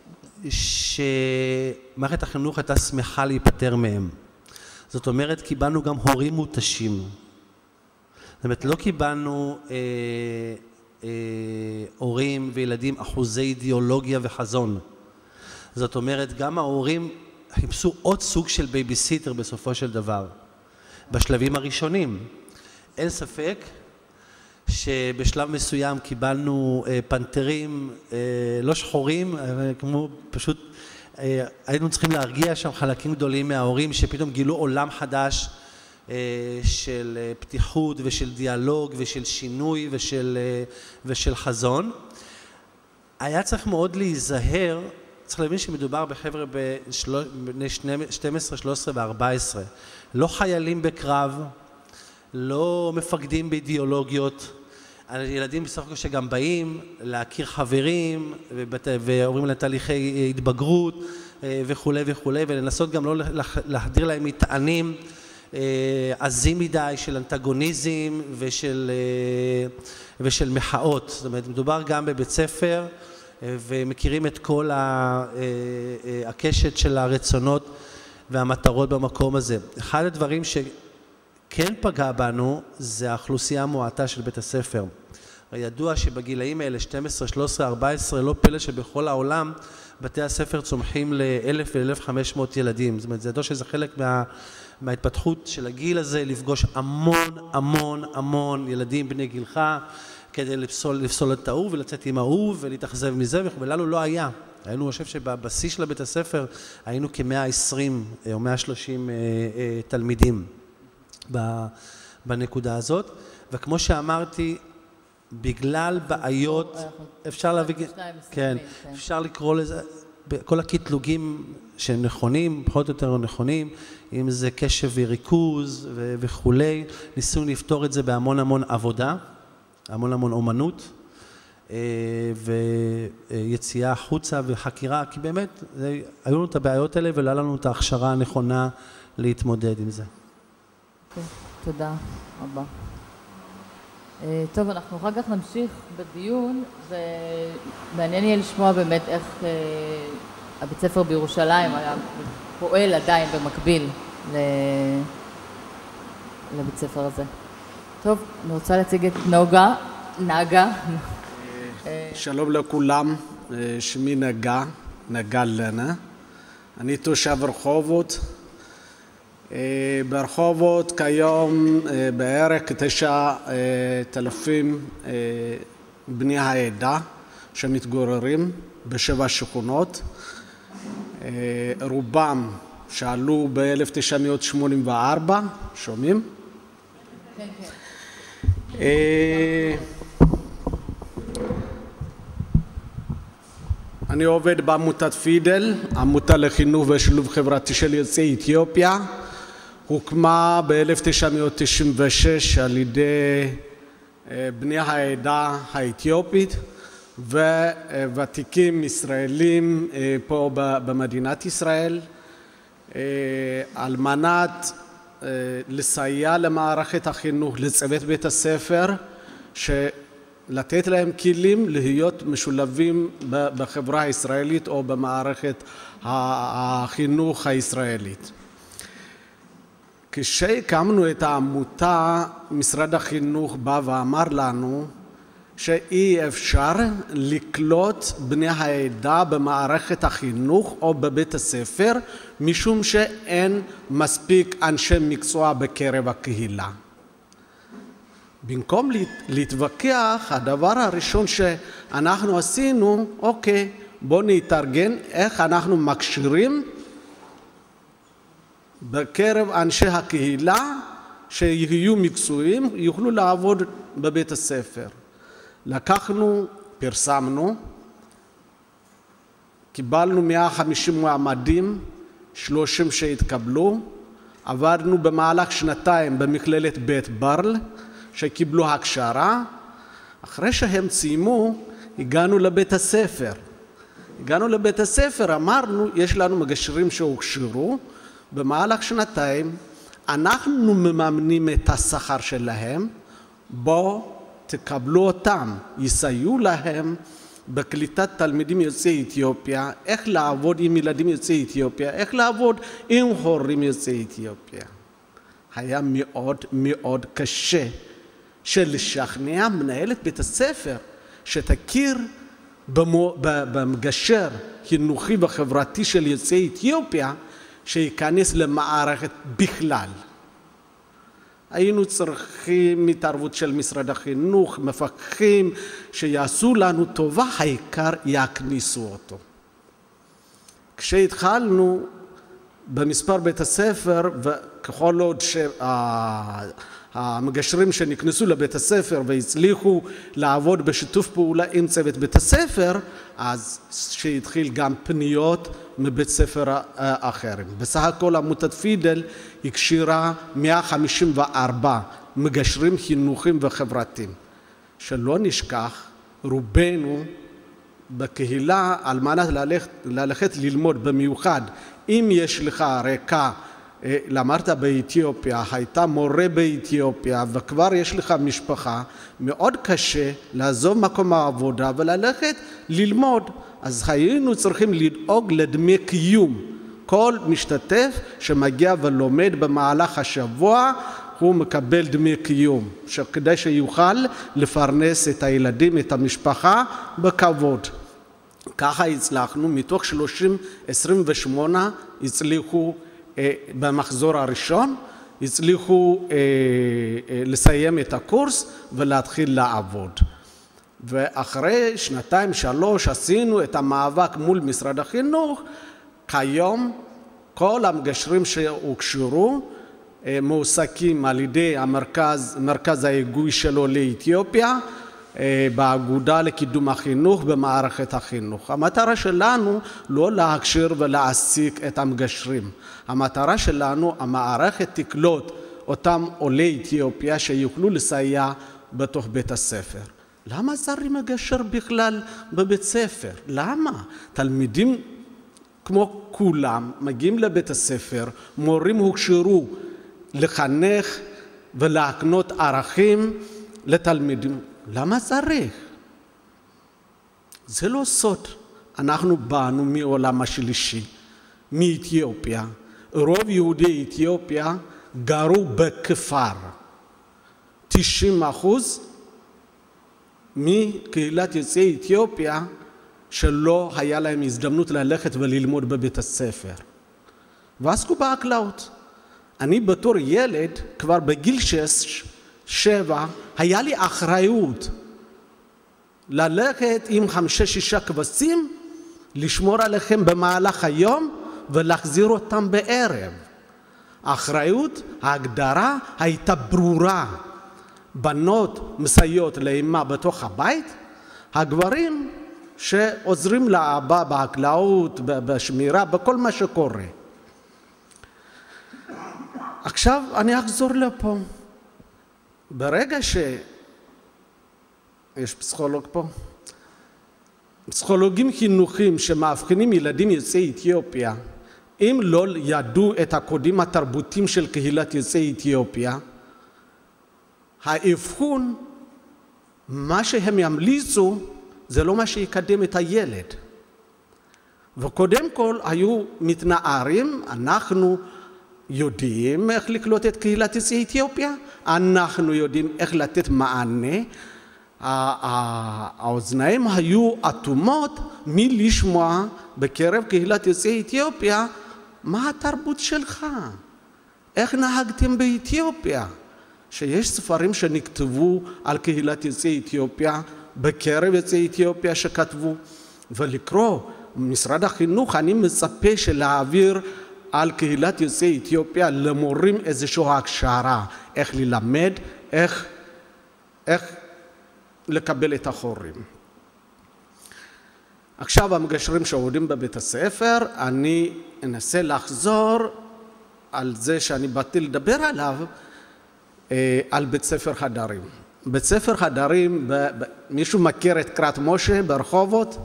שמערכת החינוך הייתה שמחה להיפטר מהם. זאת אומרת, קיבלנו גם הורים מותשים. זאת אומרת, לא קיבלנו אה, אה, הורים וילדים אחוזי אידיאולוגיה וחזון. זאת אומרת, גם ההורים חיפשו עוד סוג של בייביסיטר בסופו של דבר, בשלבים הראשונים. אין ספק שבשלב מסוים קיבלנו אה, פנתרים אה, לא שחורים, אה, כמו פשוט אה, היינו צריכים להרגיע שם חלקים גדולים מההורים שפתאום גילו עולם חדש אה, של אה, פתיחות ושל דיאלוג ושל שינוי ושל, אה, ושל חזון. היה צריך מאוד להיזהר, צריך להבין שמדובר בחבר'ה בני שתים עשרה, שלוש עשרה ו-ארבע עשרה, לא חיילים בקרב, לא מפקדים באידיאולוגיות, ילדים בסך הכל שגם באים להכיר חברים ועוברים לתהליכי התבגרות וכו' וכו', ולנסות גם לא להחדיר להם מטענים עזים מדי של אנטגוניזם ושל, ושל מחאות. זאת אומרת, מדובר גם בבית ספר ומכירים את כל הקשת של הרצונות והמטרות במקום הזה. אחד הדברים ש... כן פגע בנו זה האוכלוסייה המועטה של בית הספר. ידוע שבגילאים האלה שתים עשרה, שלוש עשרה, ארבע עשרה לא פלא שבכל העולם בתי הספר צומחים ל-אלף ו-אלף וחמש מאות ילדים. זאת אומרת, זה ידוע שזה חלק מה, מההתפתחות של הגיל הזה, לפגוש המון המון המון ילדים בני גילך כדי לפסול, לפסול את ההוא ולצאת עם ההוא ולהתאכזב מזה, ולנו לא היה. היינו, אני חושב שבבסיס של בית הספר היינו כ-מאה ועשרים או מאה ושלושים תלמידים. בנקודה הזאת, וכמו שאמרתי, בגלל בעיות, אפשר להביא, כן, אפשר לקרוא לזה, כל הקטלוגים שהם נכונים, פחות או יותר נכונים, אם זה קשב וריכוז וכולי, ניסינו לפתור את זה בהמון המון עבודה, המון המון אומנות, ויציאה החוצה וחקירה, כי באמת היו לנו את הבעיות האלה ולא לנו את ההכשרה הנכונה להתמודד עם זה. תודה רבה. טוב, אנחנו אחר כך נמשיך בדיון, ומעניין יהיה לשמוע באמת איך הבית ספר בירושלים היה פועל עדיין במקביל לבית ספר הזה. טוב, אני רוצה להציג את נוגה, נגה. שלום לכולם, שמי נגה, נגה לנה. אני תושב רחובות. ברחובות כיום בערך תשע אלפים בני העדה שמתגוררים בשבע שכונות. רובם שעלו ב-אלף תשע מאות שמונים וארבע, שומעים? כן, כן. אני עובד בעמותת פידל, עמותה לחינוך ושילוב חברתי של יוצאי אתיופיה. הוקמה ב-אלף תשע מאות תשעים ושש על ידי בני העדה האתיופית וותיקים ישראלים פה במדינת ישראל על מנת לסייע למערכת החינוך, לצוות בית הספר, לתת להם כלים להיות משולבים בחברה הישראלית או במערכת החינוך הישראלית. כשהקמנו את העמותה, משרד החינוך בא ואמר לנו שאי אפשר לקלוט בני העדה במערכת החינוך או בבית הספר, משום שאין מספיק אנשי מקצוע בקרב הקהילה. במקום להתווכח, הדבר הראשון שאנחנו עשינו, אוקיי, בואו נתארגן איך אנחנו מכשירים בקרב אנשי הקהילה שיהיו מקצועיים, יוכלו לעבוד בבית הספר. לקחנו, פרסמנו, קיבלנו מאה וחמישים מועמדים, שלושים שהתקבלו, עבדנו במהלך שנתיים במכללת בית ברל, שקיבלו הכשרה. אחרי שהם סיימו, הגענו לבית הספר. הגענו לבית הספר, אמרנו, יש לנו מגשרים שהוכשרו, במהלך שנתיים, אנחנו מממנים את השכר שלהם, בואו תקבלו אותם, יסייעו להם בקליטת תלמידים יוצאי אתיופיה, איך לעבוד עם ילדים יוצאי אתיופיה, איך לעבוד עם הורים יוצאי אתיופיה. היה מאוד מאוד קשה של לשכנע מנהלת בית הספר שתכיר במגשר חינוכי וחברתי של יוצאי אתיופיה, שייכנס למערכת בכלל. היינו צריכים התערבות של משרד החינוך, מפקחים שיעשו לנו טובה, העיקר יכניסו אותו. כשהתחלנו במספר בית הספר, וככל עוד שהמגשרים שנכנסו לבית הספר והצליחו לעבוד בשיתוף פעולה עם צוות בית הספר, אז שהתחיל גם פניות מבית ספר אחרים. בסך הכל עמותת פידל הכשירה מאה וחמישים וארבע מגשרים חינוכיים וחברתיים. שלא נשכח, רובנו בקהילה על מנת ללכת, ללכת ללמוד במיוחד. אם יש לך רקע, למדת באתיופיה, הייתה מורה באתיופיה וכבר יש לך משפחה, מאוד קשה לעזוב מקום העבודה וללכת ללמוד. אז היינו צריכים לדאוג לדמי קיום. כל משתתף שמגיע ולומד במהלך השבוע, הוא מקבל דמי קיום, כדי שיוכל לפרנס את הילדים, את המשפחה, בכבוד. ככה הצלחנו, מתוך שלושים, עשרים ושמונה הצליחו אה, במחזור הראשון, הצליחו אה, אה, לסיים את הקורס ולהתחיל לעבוד. ואחרי שנתיים שלוש עשינו את המאבק מול משרד החינוך. כיום כל המגשרים שהוכשרו מועסקים על ידי המרכז, מרכז ההיגוי של עולי אתיופיה, באגודה לקידום החינוך במערכת החינוך. המטרה שלנו לא להכשיר ולהעסיק את המגשרים. המטרה שלנו, המערכת תקלוט אותם עולי אתיופיה שיוכלו לסייע בתוך בית הספר. למה צריך מגשר בכלל בבית ספר? למה? תלמידים כמו כולם מגיעים לבית הספר, מורים הוכשרו לחנך ולהקנות ערכים לתלמידים. למה צריך? זה לא סוד. אנחנו באנו מעולם השלישי, מאתיופיה. רוב יהודי אתיופיה גרו בכפר. תשעים אחוז מקהילת יוצאי אתיופיה שלא היה להם הזדמנות ללכת וללמוד בבית הספר. ועסקו בחקלאות. אני בתור ילד, כבר בגיל שש, שבע, היה לי אחריות ללכת עם חמישה שישה כבשים, לשמור עליכם במהלך היום ולהחזיר אותם בערב. האחריות, ההגדרה הייתה ברורה. בנות מסייעות לאמא בתוך הבית, הגברים שעוזרים לאבא בחקלאות, בשמירה, בכל מה שקורה. עכשיו אני אחזור לפה. ברגע ש... יש פסיכולוג פה? פסיכולוגים חינוכיים שמאבחנים ילדים יוצאי אתיופיה, אם לא ידעו את הקודים התרבותיים של קהילת יוצאי אתיופיה, האבחון, מה שהם ימליצו, זה לא מה שיקדם את הילד. וקודם כל היו מתנערים, אנחנו יודעים איך לקלוט את קהילת יוצאי אתיופיה, אנחנו יודעים איך לתת מענה. האוזניים היו אטומות מלשמוע בקרב קהילת יוצאי אתיופיה, מה התרבות שלך? איך נהגתם באתיופיה? שיש ספרים שנכתבו על קהילת יוצאי אתיופיה, בקרב יוצאי אתיופיה שכתבו, ולקרוא משרד החינוך, אני מצפה שלהעביר על קהילת יוצאי אתיופיה למורים איזושהי הכשרה, איך ללמד, איך, איך לקבל את החורים. עכשיו המגשרים שעובדים בבית הספר, אני אנסה לחזור על זה שאני באתי לדבר עליו, על בית ספר חדרים. בית ספר חדרים, מישהו מכיר את קריית משה ברחובות?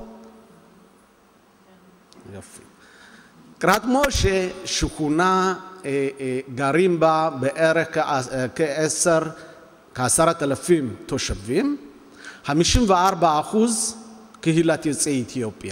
יופי. קריית משה שכונה, גרים בה בערך כעשר, כעשרת אלפים תושבים, חמישים וארבעה אחוז קהילת יוצאי אתיופיה.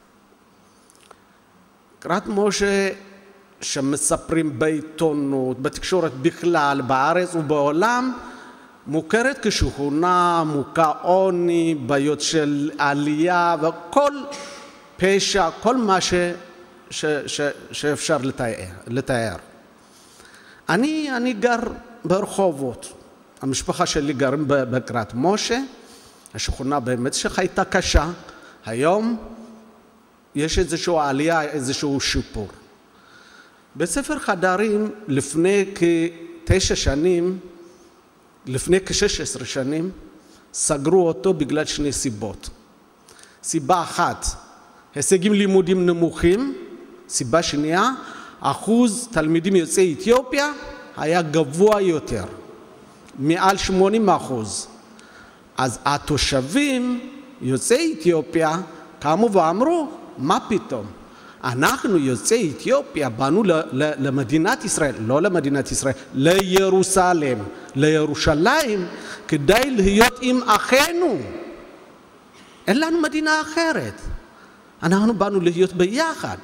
קריית משה שמספרים בעיתונות, בתקשורת בכלל, בארץ ובעולם, מוכרת כשכונה, מוכה עוני, בעיות של עלייה וכל פשע, כל מה ש, ש, ש, שאפשר לתאר, לתאר. אני, אני גר ברחובות, המשפחה שלי גרים בקריית משה, השכונה באמת שהייתה קשה, היום יש איזושהי עלייה, איזשהו שיפור. בית ספר חדרים לפני כתשע שנים, לפני כשש עשרה שנים, סגרו אותו בגלל שני סיבות. סיבה אחת, הישגים לימודים נמוכים, סיבה שנייה, אחוז תלמידים יוצאי אתיופיה היה גבוה יותר, מעל שמונים אחוז. אז התושבים יוצאי אתיופיה קמו ואמרו, מה פתאום? אנחנו יוצאי אתיופיה באנו למדינת ישראל, לא למדינת ישראל, לירוסלם, לירושלים, כדי להיות עם אחינו. אין לנו מדינה אחרת. אנחנו באנו להיות ביחד.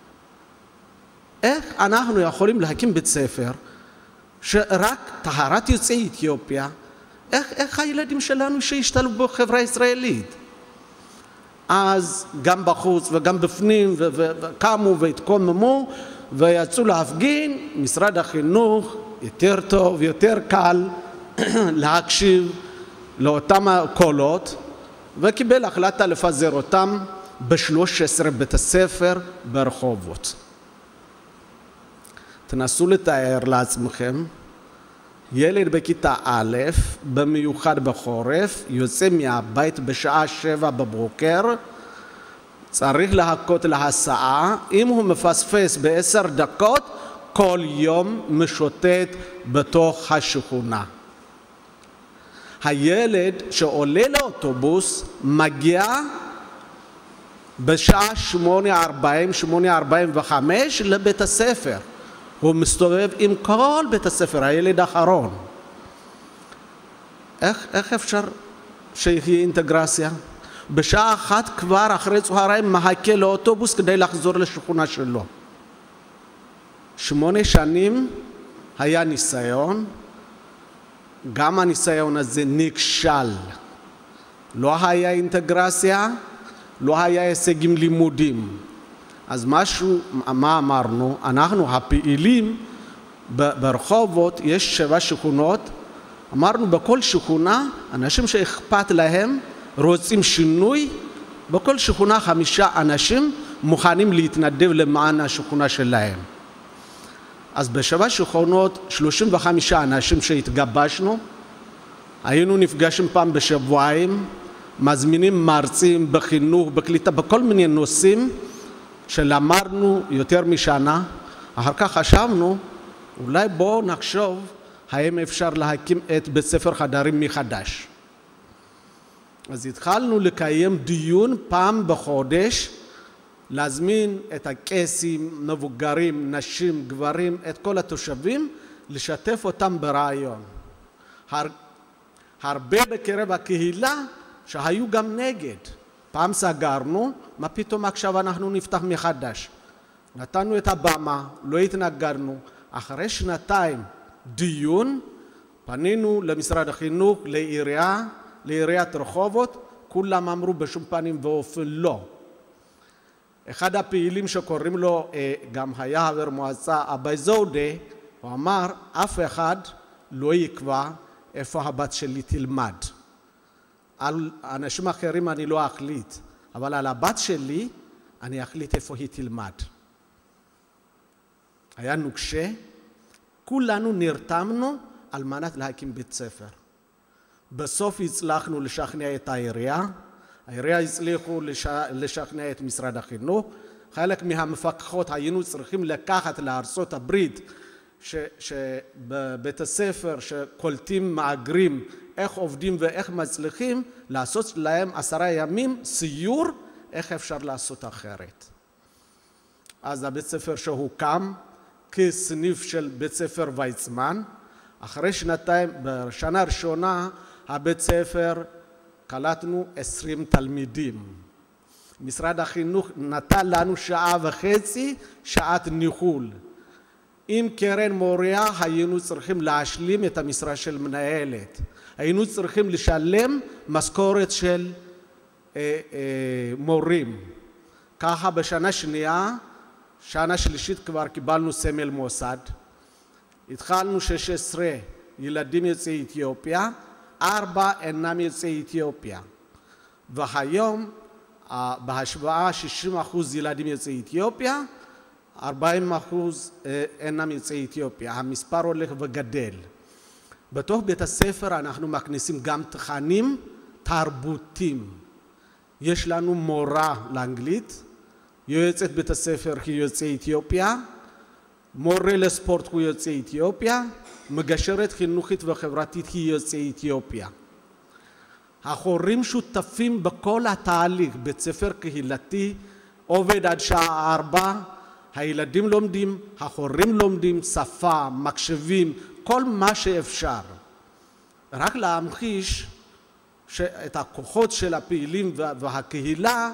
איך אנחנו יכולים להקים בית ספר שרק טהרת יוצאי אתיופיה, איך, איך הילדים שלנו שישתלבו בחברה הישראלית? אז גם בחוץ וגם בפנים וקמו והתקוממו ויצאו להפגין. משרד החינוך יותר טוב, יותר קל להקשיב לאותם הקולות, וקיבל החלטה לפזר אותם ב-שלושה עשר בית הספר ברחובות. תנסו לתאר לעצמכם, ילד בכיתה א', במיוחד בחורף, יוצא מהבית בשעה שבע בבוקר, צריך לחכות להסעה, אם הוא מפספס בעשר דקות, כל יום משוטט בתוך השכונה. הילד שעולה לאוטובוס מגיע בשעה שמונה ארבעים, שמונה ארבעים וחמש לבית הספר. הוא מסתובב עם כל בית הספר, הילד האחרון. איך, איך אפשר שיהיה אינטגרציה? בשעה אחת כבר אחרי צהריים מחכה לאוטובוס כדי לחזור לשכונה שלו. שמונה שנים היה ניסיון, גם הניסיון הזה נכשל. לא היה אינטגרציה, לא היה הישגים לימודים. אז משהו, מה אמרנו? אנחנו הפעילים ברחובות, יש שבע שכונות, אמרנו בכל שכונה, אנשים שאכפת להם, רוצים שינוי, בכל שכונה חמישה אנשים מוכנים להתנדב למען השכונה שלהם. אז בשבע שכונות, שלושים וחמישה אנשים שהתגבשנו, היינו נפגשים פעם בשבועיים, מזמינים מרצים בחינוך, בקליטה, בכל מיני נושאים שלמדנו יותר משנה. אחר כך חשבנו, אולי בואו נחשוב האם אפשר להקים את בית ספר חדרים מחדש. אז התחלנו לקיים דיון פעם בחודש, להזמין את הקייסים, מבוגרים, נשים, גברים, את כל התושבים, לשתף אותם ברעיון. הר... הרבה בקרב הקהילה שהיו גם נגד. פעם סגרנו, מה פתאום עכשיו אנחנו נפתח מחדש. נתנו את הבמה, לא התנגדנו. אחרי שנתיים דיון, פנינו למשרד החינוך, לעירייה, לעיריית רחובות, כולם אמרו בשום פנים ואופן לא. אחד הפעילים שקוראים לו, גם היה חבר מועצה, אבא זודה, הוא אמר, אף אחד לא יקבע איפה הבת שלי תלמד. על אנשים אחרים אני לא אחליט, אבל על הבת שלי אני אחליט איפה היא תלמד. היה נוקשה, כולנו נרתמנו על מנת להקים בית ספר. בסוף הצלחנו לשכנע את העירייה, העירייה הצליחו לשכנע את משרד החינוך, חלק מהמפקחות היינו צריכים לקחת לארצות הברית, שבבית הספר שקולטים מאגרים, איך עובדים ואיך מצליחים, לעשות להם עשרה ימים סיור, איך אפשר לעשות אחרת. אז הבית ספר שהוקם כסניף של בית ספר ויצמן, אחרי שנתיים, בשנה הראשונה, הבית ספר קלטנו עשרים תלמידים. משרד החינוך נתן לנו שעה וחצי, שעת ניהול. עם קרן מוריה היינו צריכים להשלים את המשרה של מנהלת. היינו צריכים לשלם משכורת של אה, אה, מורים. ככה בשנה שנייה, שנה שלישית כבר קיבלנו סמל מוסד. התחלנו שש עשרה ילדים יוצאי אתיופיה, ארבע אינם יוצאי אתיופיה. והיום בהשוואה שישים אחוז ילדים יוצאי אתיופיה, ארבעים אחוז אינם יוצאי אתיופיה. המספר הולך וגדל. בתוך בית הספר אנחנו מכניסים גם תכנים תרבותיים. יש לנו מורה לאנגלית, יועצת בית הספר היא יוצאי אתיופיה, מורה לספורט הוא יוצאי אתיופיה, מגשרת חינוכית וחברתית היא יוצאי אתיופיה. ההורים שותפים בכל התהליך, בית ספר קהילתי, עובד עד שעה ארבע, הילדים לומדים, ההורים לומדים, שפה, מחשבים, כל מה שאפשר. רק להמחיש את הכוחות של הפעילים והקהילה,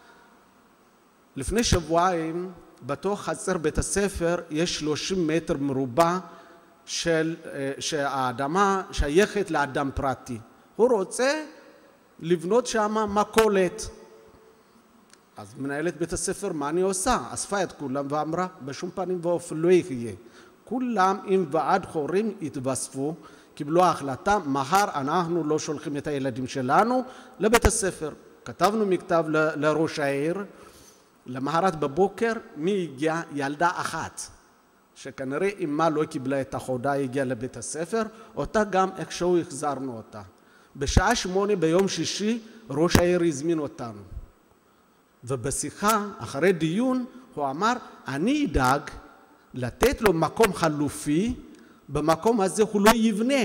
לפני שבועיים, בתוך חצר בית הספר יש שלושים מטר מרובע של שהאדמה שייכת לאדם פרטי. הוא רוצה לבנות שם מכולת. אז מנהלת בית הספר, מה אני עושה? אספה את כולם ואמרה, בשום פנים ואופן לא יהיה. כולם עם ועד הורים התווספו, קיבלו החלטה, מחר אנחנו לא שולחים את הילדים שלנו לבית הספר. כתבנו מכתב ל- לראש העיר, למחרת בבוקר מי הגיע? ילדה אחת שכנראה אמא לא קיבלה את החודה, הגיעה לבית הספר, אותה גם איכשהו החזרנו אותה. בשעה שמונה ביום שישי ראש העיר הזמין אותנו. ובשיחה, אחרי דיון, הוא אמר, אני אדאג לתת לו מקום חלופי, במקום הזה הוא לא יבנה.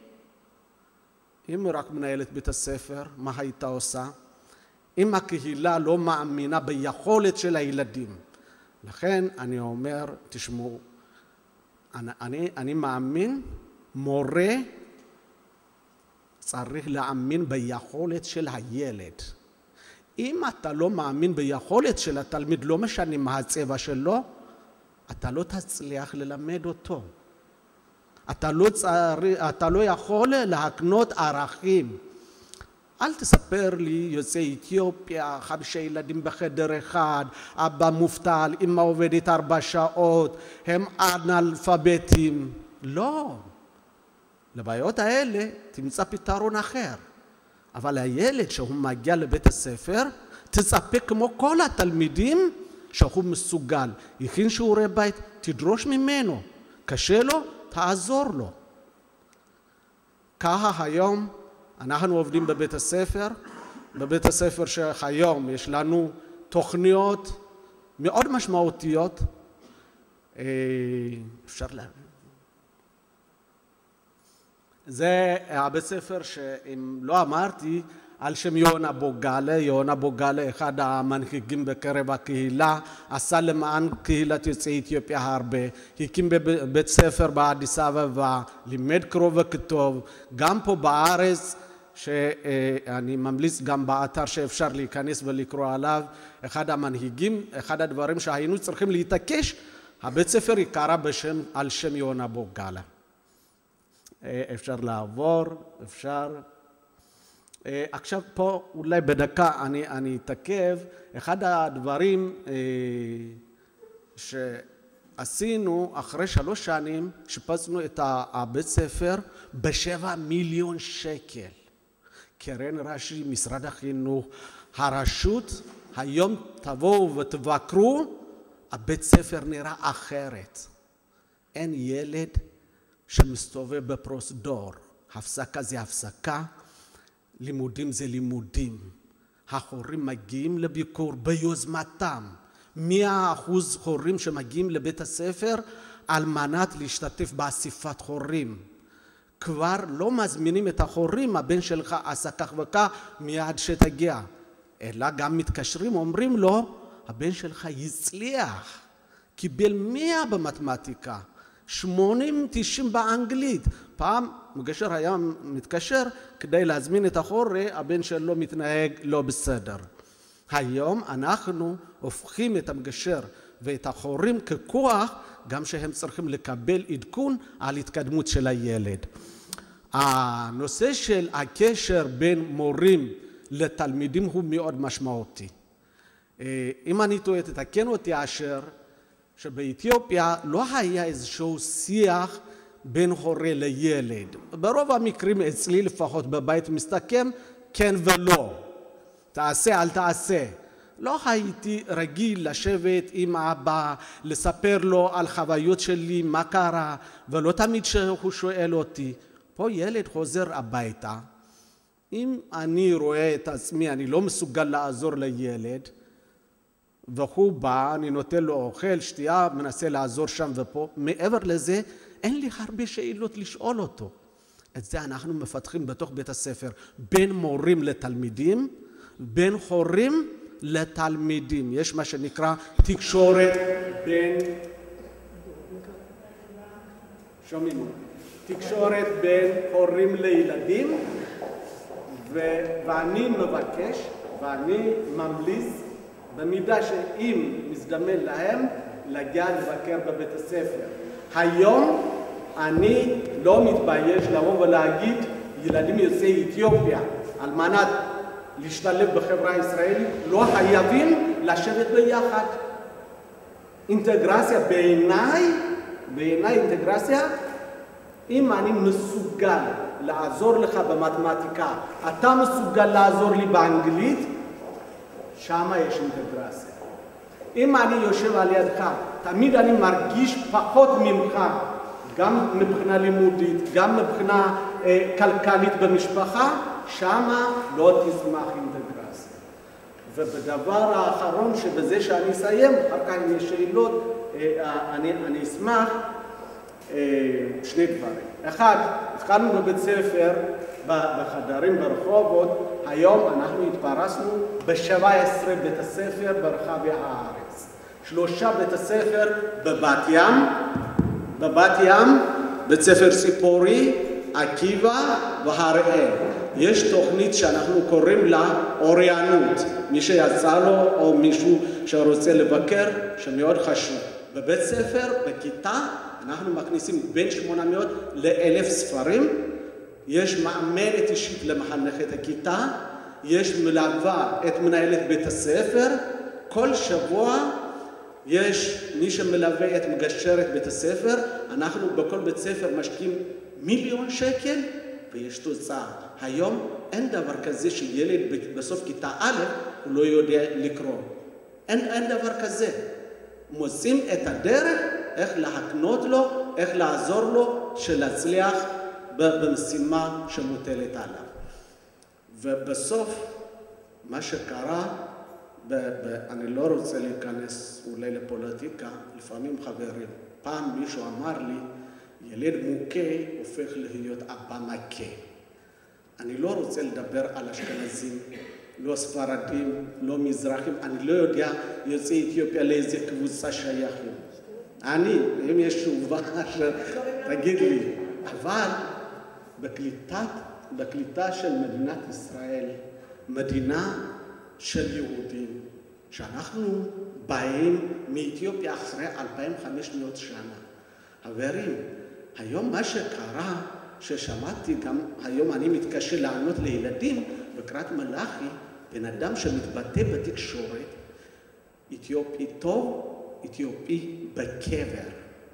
אם רק מנהלת בית הספר, מה הייתה עושה? אם הקהילה לא מאמינה ביכולת של הילדים. לכן אני אומר, תשמעו, אני, אני, אני מאמין, מורה צריך להאמין ביכולת של הילד. אם אתה לא מאמין ביכולת של התלמיד, לא משנה מה הצבע שלו, אתה לא תצליח ללמד אותו. אתה לא, צריך, אתה לא יכול להקנות ערכים. אל תספר לי יוצאי אתיופיה, חמישה ילדים בחדר אחד, אבא מובטל, אמא עובדת ארבע שעות, הם אנאלפביתים. לא. לבעיות האלה תמצא פתרון אחר. אבל הילד שהוא מגיע לבית הספר, תצפה כמו כל התלמידים שהוא מסוגל. יכין שיעורי בית, תדרוש ממנו. קשה לו, תעזור לו. ככה היום אנחנו עובדים בבית הספר. בבית הספר שהיום יש לנו תוכניות מאוד משמעותיות. אפשר להבין. זה הבית ספר שאם לא אמרתי, על שם יונה בוגלה. יונה בוגלה, אחד המנהיגים בקרב הקהילה, עשה למען קהילת יוצאי אתיופיה הרבה. הקים בבית ספר באדיס אבבה, לימד קרוא וכתוב. גם פה בארץ, שאני ממליץ גם באתר שאפשר להיכנס ולקרוא עליו, אחד המנהיגים, אחד הדברים שהיינו צריכים להתעקש, הבית ספר יקרא בשם, על שם יונה בוגלה. אפשר לעבור, אפשר. עכשיו פה אולי בדקה אני, אני אתעכב. אחד הדברים שעשינו אחרי שלוש שנים, שיפצנו את הבית ספר בשבע מיליון שקל. קרן רש"י, משרד החינוך, הרשות, היום תבואו ותבקרו, הבית ספר נראה אחרת. אין ילד שמסתובב בפרוזדור, הפסקה זה הפסקה, לימודים זה לימודים. ההורים מגיעים לביקור ביוזמתם. מאה אחוז הורים שמגיעים לבית הספר על מנת להשתתף באספת הורים. כבר לא מזמינים את ההורים, הבן שלך עשה כך וכך, מיד שתגיע. אלא גם מתקשרים, אומרים לו, הבן שלך יצליח, קיבל מאה במתמטיקה. שמונים תשעים באנגלית. פעם מגשר היה מתקשר כדי להזמין את החורי, הבן שלו מתנהג לא בסדר. היום אנחנו הופכים את המגשר ואת החורים ככוח, גם שהם צריכים לקבל עדכון על התקדמות של הילד. הנושא של הקשר בין מורים לתלמידים הוא מאוד משמעותי. אם אני טועה, תתקן אותי אשר, שבאתיופיה לא היה איזשהו שיח בין הורה לילד. ברוב המקרים אצלי לפחות בבית מסתכם כן ולא. תעשה אל תעשה. לא הייתי רגיל לשבת עם אבא, לספר לו על חוויות שלי, מה קרה, ולא תמיד שהוא שואל אותי. פה ילד חוזר הביתה. אם אני רואה את עצמי, אני לא מסוגל לעזור לילד, והוא בא, אני נותן לו אוכל, שתייה, מנסה לעזור שם ופה. מעבר לזה, אין לי הרבה שאלות לשאול אותו. את זה אנחנו מפתחים בתוך בית הספר, בין מורים לתלמידים, בין הורים לתלמידים. יש מה שנקרא תקשורת בין... שומעים? תקשורת בין הורים לילדים, ו... ואני מבקש, ואני ממליץ, במידה שאם מזדמן להם, להגיע לבקר בבית הספר. היום אני לא מתבייש לבוא ולהגיד, ילדים יוצאי אתיופיה, על מנת להשתלב בחברה הישראלית, לא חייבים לשבת ביחד. אינטגרציה בעיניי, בעיניי אינטגרציה, אם אני מסוגל לעזור לך במתמטיקה, אתה מסוגל לעזור לי באנגלית, שמה יש אינטגרציה. אם אני יושב על ידך תמיד אני מרגיש פחות ממך, גם מבחינה לימודית, גם מבחינה אה, כלכלית במשפחה, שמה לא תשמח אינטגרציה. ובדבר האחרון שבזה שאני אסיים, אחר כך אם יש שאלות, אה, אני, אני אשמח, אה, שני דברים. אחד, התחלנו בבית ספר, בחדרים ברחובות, היום אנחנו התפרסנו ב-שבע עשרה בית הספר ברחבי הארץ. שלושה בית הספר בבת ים, בבת ים, בית ספר ציפורי, עקיבא והראל. יש תוכנית שאנחנו קוראים לה אוריינות. מי שיצא לו או מישהו שרוצה לבקר, שמאוד חשוב. בבית ספר, בכיתה, אנחנו מכניסים בין שמונה מאות לאלף ספרים. יש מאמנת אישית למחנכת הכיתה, יש מלווה את מנהלת בית הספר, כל שבוע יש מי שמלווה את מגשרת בית הספר, אנחנו בכל בית ספר משקיעים מיליון שקל ויש תוצאה. היום אין דבר כזה שילד בסוף כיתה א' הוא לא יודע לקרוא. אין, אין דבר כזה. מוצאים את הדרך איך להקנות לו, איך לעזור לו שלהצליח במשימה שמוטלת עליו. ובסוף, מה שקרה, ב- ב- אני לא רוצה להיכנס אולי לפוליטיקה, לפעמים חברים. פעם מישהו אמר לי, ילד מוכה הופך להיות אבא מכה. אני לא רוצה לדבר על אשכנזים, לא ספרדים, לא מזרחים, אני לא יודע יוצאי אתיופיה לאיזה קבוצה שייכים. אני, אם יש תשובה, תגיד לי. אבל בקליטת, בקליטה של מדינת ישראל, מדינה של יהודים, שאנחנו באים מאתיופיה אחרי אלפיים וחמש מאות שנה. חברים, היום מה שקרה, ששמעתי גם היום אני מתקשה לענות לילדים, בקריאת מלאכי, בן אדם שמתבטא בתקשורת, אתיופי טוב, אתיופי בקבר.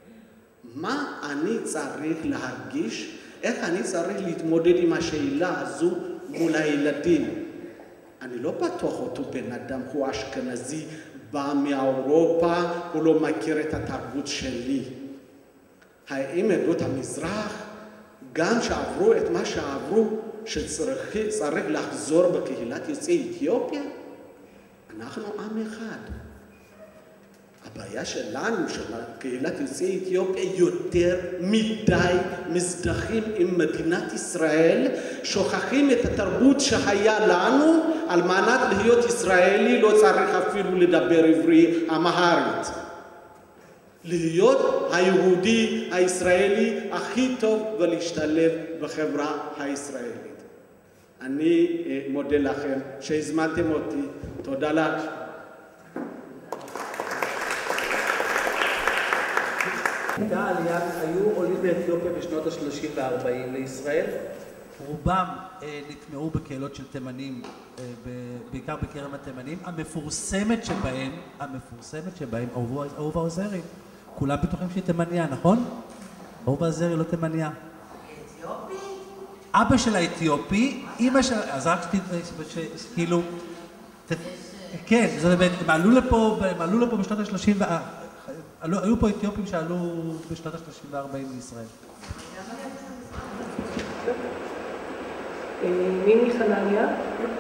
מה אני צריך להרגיש, איך אני צריך להתמודד עם השאלה הזו מול הילדים? אני לא בטוח אותו בן אדם, הוא אשכנזי, בא מאירופה, הוא לא מכיר את התרבות שלי. האם עדות המזרח, גם שעברו את מה שעברו, שצריך לחזור בקהילת יוצאי אתיופיה? אנחנו עם אחד. הבעיה שלנו, של קהילת יוצאי אתיופיה, יותר מדי מזדחים עם מדינת ישראל, שוכחים את התרבות שהיה לנו, על מנת להיות ישראלי לא צריך אפילו לדבר עברי אמהרית. להיות היהודי הישראלי הכי טוב ולהשתלב בחברה הישראלית. אני מודה לכם שהזמנתם אותי. תודה לך. הייתה עלייה, היו עולים באתיופיה בשנות ה-שלושים וה-ארבעים לישראל. רובם אה, נטמעו בקהילות של תימנים, אה, ב, בעיקר בקרב התימנים. המפורסמת שבהם, המפורסמת שבהם, אהובה עוזרי. כולם בטוחים שהיא תימניה, נכון? אהובה עוזרי לא תימניה. אתיופי? אבא שלה אתיופי, אמא שלה, אז רק כאילו, כן, זאת אומרת, הם עלו לפה, הם עלו לפה בשנות ה-שלושים, היו פה אתיופים שעלו בשנות ה-שלושים וה-ארבעים לישראל. מימי חנניה,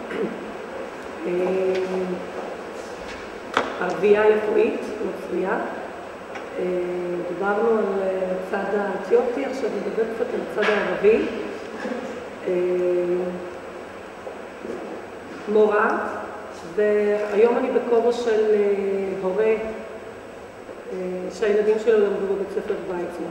ערבייה יפואית, נוצרייה. דיברנו על הצד האתיופי, עכשיו נדבר קצת על הצד הערבי. מורה, והיום אני בכובע של הורה שהילדים שלו למדו בבית ספר ויצמן.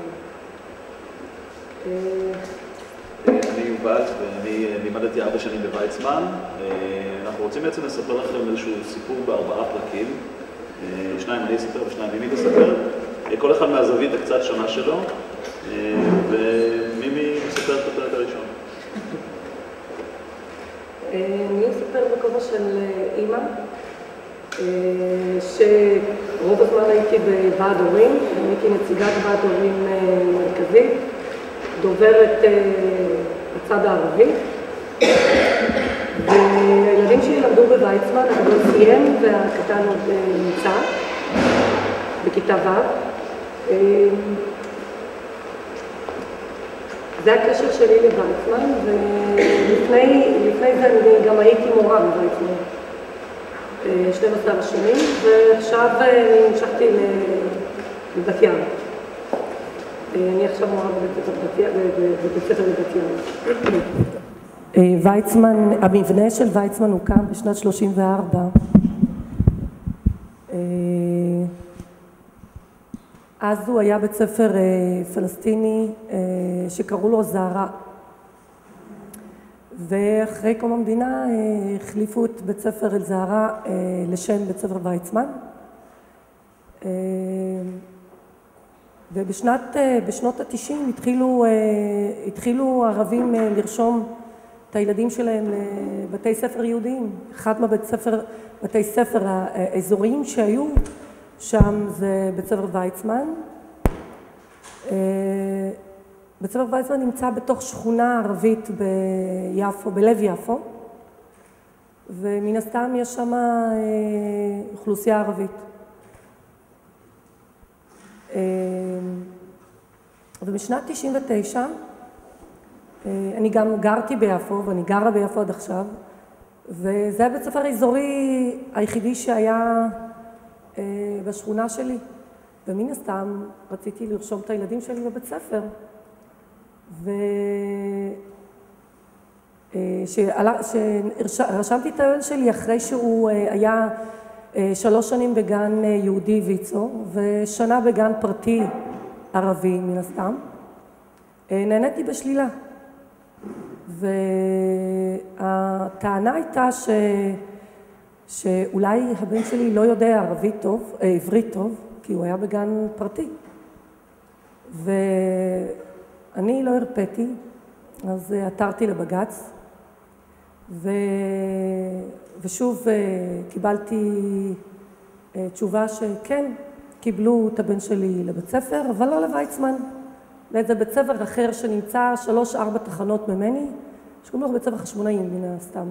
אני יובל ואני לימדתי ארבע שנים בוויצמן. אנחנו רוצים בעצם לספר לכם איזשהו סיפור בארבעה פרקים. שניים אני אספר ושניים מימי תספר. כל אחד מהזווית הקצת שונה שלו, ומימי מספר את הפרק הראשון. אני אספר בכובע של אימא, שרוב הזמן הייתי בוועד הורים, הייתי נציגת ועד הורים מרכזית, דוברת הצד הערבי, והילדים שלי למדו בוויצמן, הגדול סיים והקטן עוד נמצא, בכיתה ו'. זה הקשר שלי לויצמן, ולפני זה אני גם הייתי מורה בויצמן, שנים עשר שנים, ועכשיו המשכתי לבת ים. אני עכשיו מורה בבית ספר לבת ים. ויצמן, המבנה של ויצמן הוקם בשנת שלושים וארבע. אז הוא היה בית ספר פלסטיני שקראו לו זהרה, ואחרי קום המדינה החליפו את בית ספר אל זהרה לשם בית ספר ויצמן, ובשנת בשנות התשעים התחילו התחילו הערבים לרשום את הילדים שלהם לבתי ספר יהודיים. אחד מהבית ספר בתי ספר האזוריים שהיו שם זה בית ספר ויצמן. בית ספר ויצמן נמצא בתוך שכונה ערבית ביפו, בלב יפו, ומן הסתם יש שם אוכלוסייה ערבית. ובשנת תשעים ותשע אני גם גרתי ביפו, ואני גרה ביפו עד עכשיו, וזה הבית ספר האזורי היחידי שהיה בשכונה שלי, ומן הסתם רציתי לרשום את הילדים שלי בבית ספר, ורשמתי את הילד שלי אחרי שהוא היה שלוש שנים בגן יהודי ויצו ושנה בגן פרטי ערבי מן הסתם. נהניתי בשלילה, והטענה הייתה ש... שאולי הבן שלי לא יודע ערבית טוב, עברית טוב, כי הוא היה בגן פרטי. ואני לא הרפאתי, אז עתרתי לבג"ץ, ו... ושוב קיבלתי תשובה שכן, קיבלו את הבן שלי לבית ספר, אבל לא לויצמן, לאיזה בית ספר אחר שנמצא שלוש ארבע תחנות ממני, שקוראים לו בית ספר חשמונאים מן הסתם.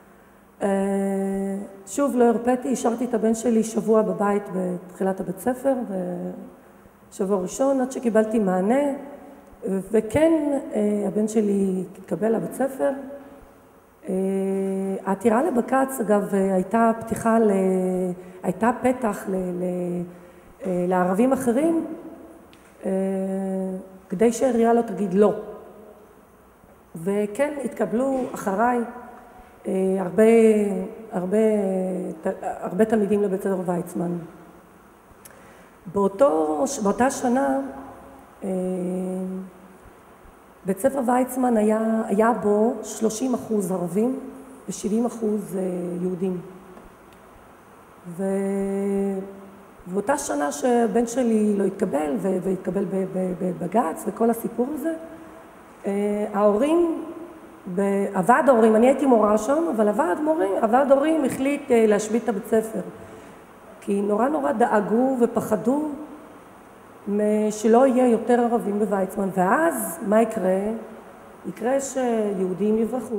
שוב לא הרפאתי, השארתי את הבן שלי שבוע בבית בתחילת הבית ספר, שבוע ראשון עד שקיבלתי מענה, וכן הבן שלי התקבל לבית ספר. העתירה לבג"ץ אגב הייתה פתיחה, ל... הייתה פתח ל... ל... לערבים אחרים, כדי שהעירייה לא תגיד לא. וכן התקבלו אחריי הרבה, הרבה, הרבה תלמידים לבית ספר ויצמן. באותו, באותה שנה, בית ספר ויצמן היה, היה בו שלושים אחוז ערבים ו-שבעים אחוז יהודים. ובאותה שנה שבן שלי לא התקבל והתקבל בבג"ץ וכל הסיפור הזה, ההורים, הוועד ההורים, אני הייתי מורה שם, אבל הוועד מורים, הוועד ההורים החליט להשבית את הבית ספר. כי נורא נורא דאגו ופחדו שלא יהיה יותר ערבים בוויצמן, ואז מה יקרה? יקרה שיהודים יברחו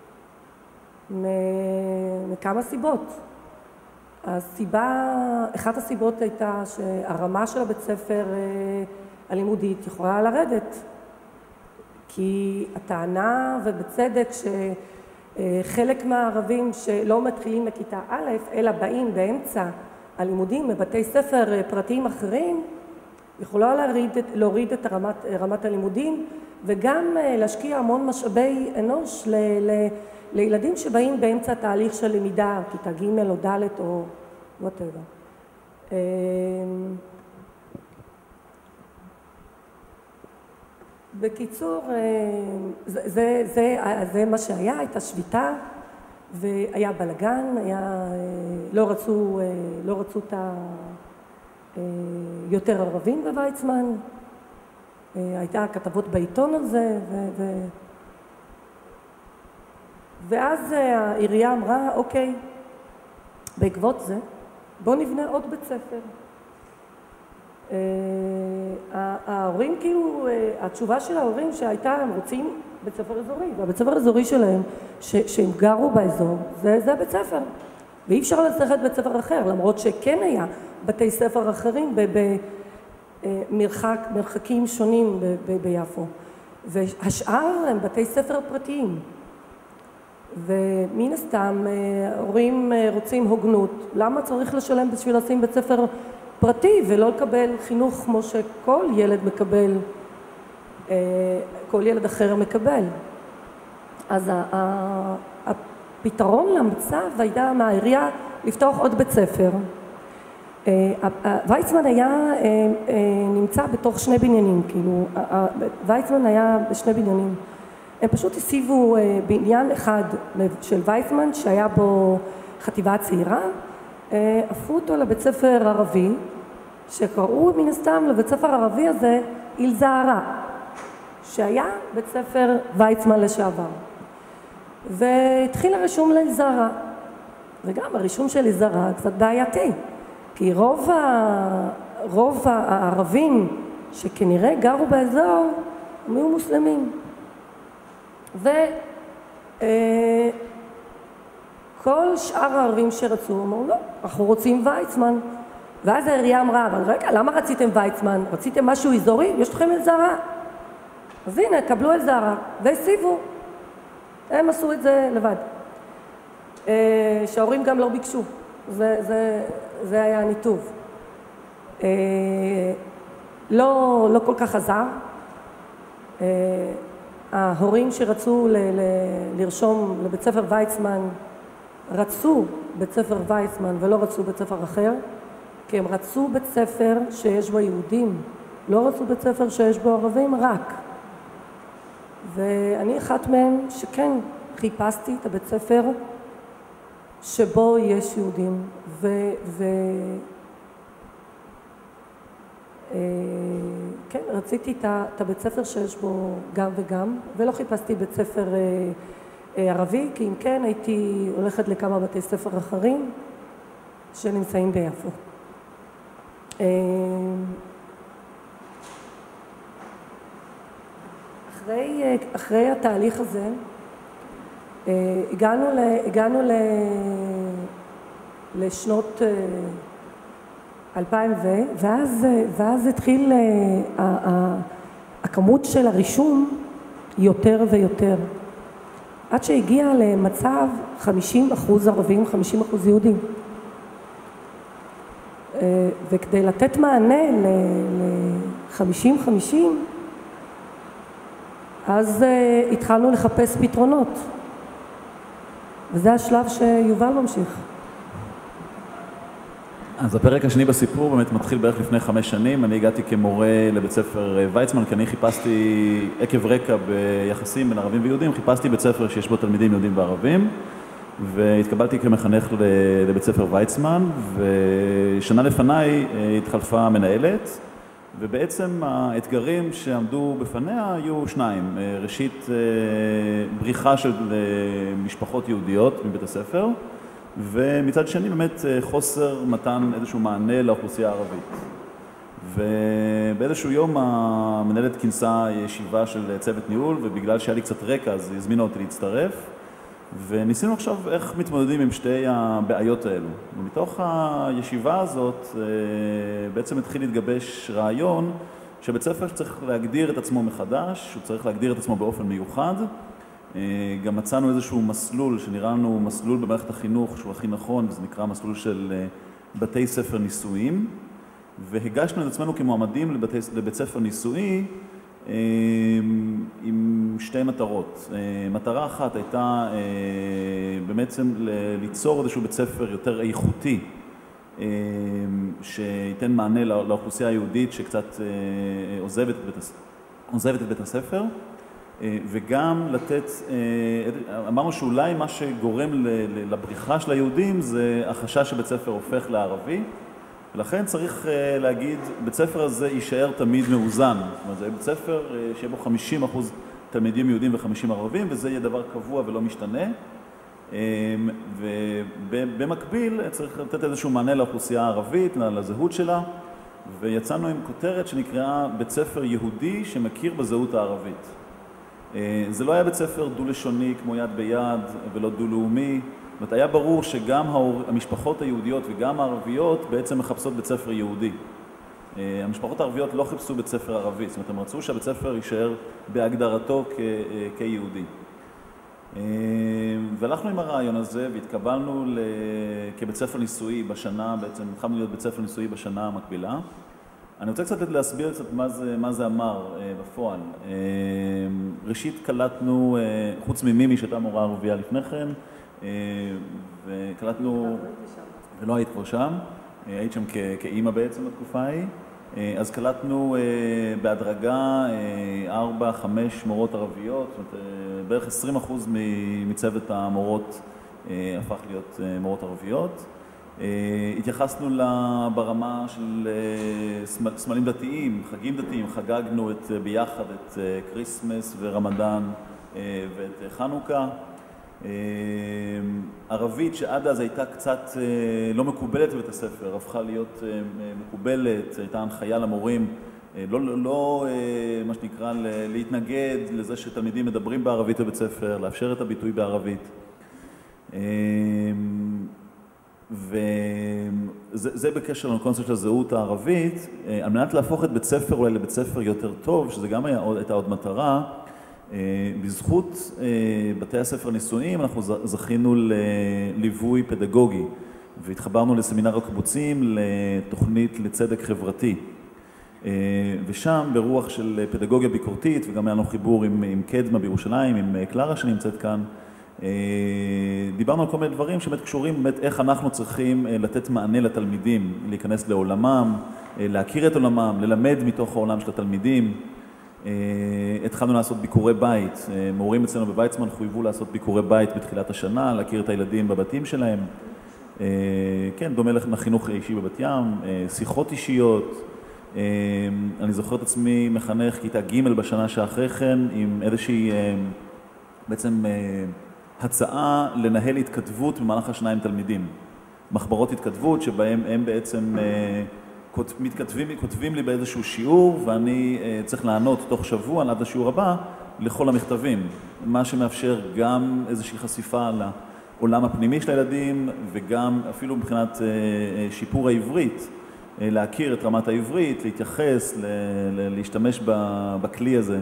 מכמה סיבות. הסיבה, אחת הסיבות הייתה שהרמה של הבית ספר הלימודית יכולה לרדת, כי הטענה ובצדק שחלק מהערבים שלא מתחילים מכיתה א' אלא באים באמצע הלימודים בבתי ספר פרטיים אחרים, יכולה להוריד, להוריד את רמת, רמת הלימודים, וגם להשקיע המון משאבי אנוש ל, ל, לילדים שבאים באמצע תהליך של למידה, כיתה ג' או ד' או whatever. בקיצור, זה, זה, זה, זה מה שהיה, הייתה שביתה, והיה בלגן, היה, לא רצו, לא רצו את ה... יותר ערבים בוויצמן, הייתה כתבות בעיתון על זה, ו... ו... ואז העירייה אמרה, אוקיי, בעקבות זה, בוא נבנה עוד בית ספר. ההורים כאילו, התשובה של ההורים שהייתה, הם רוצים בית ספר אזורי, והבית ספר האזורי שלהם, ש... שהם גרו באזור, זה, זה הבית ספר. ואי אפשר ללכת בית ספר אחר, למרות שכן היה בתי ספר אחרים במרחק, מרחקים שונים ב- ב- ביפו. והשאר הם בתי ספר פרטיים. ומן הסתם, הורים רוצים הוגנות. למה צריך לשלם בשביל לשים בית ספר פרטי ולא לקבל חינוך כמו שכל ילד מקבל, כל ילד אחר מקבל? אז הפתרון למצב היה מהעירייה לפתוח עוד בית ספר. ויצמן היה נמצא בתוך שני בניינים, כאילו, ויצמן היה בשני בניינים. הם פשוט הסיבו בניין אחד של ויצמן שהיה בו חטיבה צעירה, הפכו אותו לבית ספר ערבי, שקראו מן הסתם לבית ספר ערבי הזה אל-זהרה, שהיה בית ספר ויצמן לשעבר. והתחיל הרישום לאל-זהרה, וגם הרישום של אל-זהרה קצת בעייתי, כי רוב, ה... רוב הערבים שכנראה גרו באזור הם היו מוסלמים. וכל שאר הערבים שרצו אמרו לא, אנחנו רוצים ויצמן. ואז העירייה אמרה, אבל רגע, למה רציתם ויצמן? רציתם משהו אזורי? יש לכם אל-זהרה. אז הנה, קבלו אל-זהרה והסיבו. הם עשו את זה לבד. שההורים גם לא ביקשו. זה, זה, זה היה ניתוב. לא, לא כל כך עזר. ההורים שרצו ל- ל- לרשום לבית ספר ויצמן, רצו בית ספר ויצמן ולא רצו בית ספר אחר, כי הם רצו בית ספר שיש בו יהודים, לא רצו בית ספר שיש בו ערבים רק. ואני אחת מהם שכן חיפשתי את הבית ספר שבו יש יהודים, ו... ו... כן, רציתי את הבית ספר שיש בו גם וגם, ולא חיפשתי בית ספר ערבי, כי אם כן הייתי הולכת לכמה בתי ספר אחרים שנמצאים ביפו. אחרי, אחרי התהליך הזה, הגענו, ל, הגענו ל, לשנות אלפיים ו... ואז, ואז התחיל הכמות של הרישום יותר ויותר. עד שהגיע למצב חמישים אחוז ערבים, חמישים אחוז יהודים. וכדי לתת מענה ל-חמישים חמישים, אז התחלנו לחפש פתרונות. וזה השלב שיובל ממשיך. אז הפרק השני בסיפור באמת מתחיל בערך לפני חמש שנים. אני הגעתי כמורה לבית ספר ויצמן, כי אני חיפשתי, עקב רקע ביחסים בין ערבים ויהודים, חיפשתי בית ספר שיש בו תלמידים יהודים וערבים, והתקבלתי כמחנך לבית ספר ויצמן, ושנה לפניי התחלפה המנהלת, ובעצם האתגרים שעמדו בפניה היו שניים. ראשית, בריחה של משפחות יהודיות מבית הספר, ומצד שני באמת חוסר מתן איזשהו מענה לאוכלוסייה הערבית. ובאיזשהו יום המנהלת כינסה ישיבה של צוות ניהול, ובגלל שהיה לי קצת רקע אז הזמינה אותי להצטרף, וניסינו עכשיו איך מתמודדים עם שתי הבעיות האלו. ומתוך הישיבה הזאת בעצם התחיל להתגבש רעיון שבית ספר צריך להגדיר את עצמו מחדש, הוא צריך להגדיר את עצמו באופן מיוחד. גם מצאנו איזשהו מסלול שנראה לנו מסלול במערכת החינוך שהוא הכי נכון, וזה נקרא מסלול של בתי ספר ניסויים, והגשנו את עצמנו כמועמדים לבתי, לבית ספר ניסויי עם שתי מטרות. מטרה אחת הייתה בעצם ליצור איזשהו בית ספר יותר איכותי, שייתן מענה לאוכלוסייה היהודית שקצת עוזבת את בית, עוזבת את בית הספר, וגם לתת, אמרנו שאולי מה שגורם לבריחה של היהודים זה החשש שבית ספר הופך לערבי, ולכן צריך להגיד, בית ספר הזה יישאר תמיד מאוזן. זאת אומרת, זה בית ספר שיהיה בו חמישים אחוז תלמידים יהודים ו-חמישים ערבים, וזה יהיה דבר קבוע ולא משתנה. ובמקביל צריך לתת איזשהו מענה לאוכלוסייה הערבית, לזהות שלה, ויצאנו עם כותרת שנקראה בית ספר יהודי שמכיר בזהות הערבית. זה לא היה בית ספר דו-לשוני כמו יד ביד ולא דו-לאומי, זאת אומרת, היה ברור שגם המשפחות היהודיות וגם הערביות בעצם מחפשות בית ספר יהודי. המשפחות הערביות לא חיפשו בית ספר ערבי, זאת אומרת, הם רצו שהבית ספר יישאר בהגדרתו כיהודי. והלכנו עם הרעיון הזה והתקבלנו כבית ספר ניסויי בשנה, בעצם התחלנו להיות בית ספר ניסויי בשנה המקבילה. אני רוצה קצת להסביר קצת מה זה, מה זה אמר בפועל. ראשית קלטנו, חוץ ממימי שהייתה מורה ערבייה לפני כן, וקלטנו, ולא היית כבר שם, היית שם כאימא בעצם בתקופה ההיא, אז קלטנו בהדרגה ארבע, חמש מורות ערביות, זאת אומרת, בערך עשרים אחוז מצוות המורות הפך להיות מורות ערביות. התייחסנו לה ברמה של סמלים דתיים, חגים דתיים, חגגנו את, ביחד את קריסמס ורמדאן ואת חנוכה. ערבית שעד אז הייתה קצת לא מקובלת בבית הספר, הפכה להיות מקובלת, הייתה הנחיה למורים, לא, לא מה שנקרא להתנגד לזה שתלמידים מדברים בערבית בבית ספר, לאפשר את הביטוי בערבית. וזה בקשר לקונספט של הזהות הערבית, על מנת להפוך את בית ספר אולי לבית ספר יותר טוב, שזה גם הייתה עוד מטרה, בזכות בתי הספר הניסויים אנחנו זכינו לליווי פדגוגי והתחברנו לסמינר הקיבוצים לתוכנית לצדק חברתי, ושם ברוח של פדגוגיה ביקורתית, וגם היה לנו חיבור עם, עם קדמה בירושלים, עם קלרה שנמצאת כאן, דיברנו על כל מיני דברים שבאמת קשורים באמת איך אנחנו צריכים לתת מענה לתלמידים, להיכנס לעולמם, להכיר את עולמם, ללמד מתוך העולם של התלמידים. התחלנו לעשות ביקורי בית, מורים אצלנו בוויצמן חויבו לעשות ביקורי בית בתחילת השנה, להכיר את הילדים בבתים שלהם. כן, דומה לחינוך אישי בבת ים, שיחות אישיות. אני זוכר את עצמי מחנך כיתה ג' בשנה שאחרי כן עם איזושהי בעצם הצעה לנהל התכתבות במהלך השנה עם תלמידים. מחברות התכתבות שבהם הם בעצם מתכתבים, כותבים לי באיזשהו שיעור ואני צריך לענות תוך שבוע עד השיעור הבא לכל המכתבים. מה שמאפשר גם איזושהי חשיפה לעולם הפנימי של הילדים וגם אפילו מבחינת שיפור העברית, להכיר את רמת העברית, להתייחס, להשתמש בכלי הזה.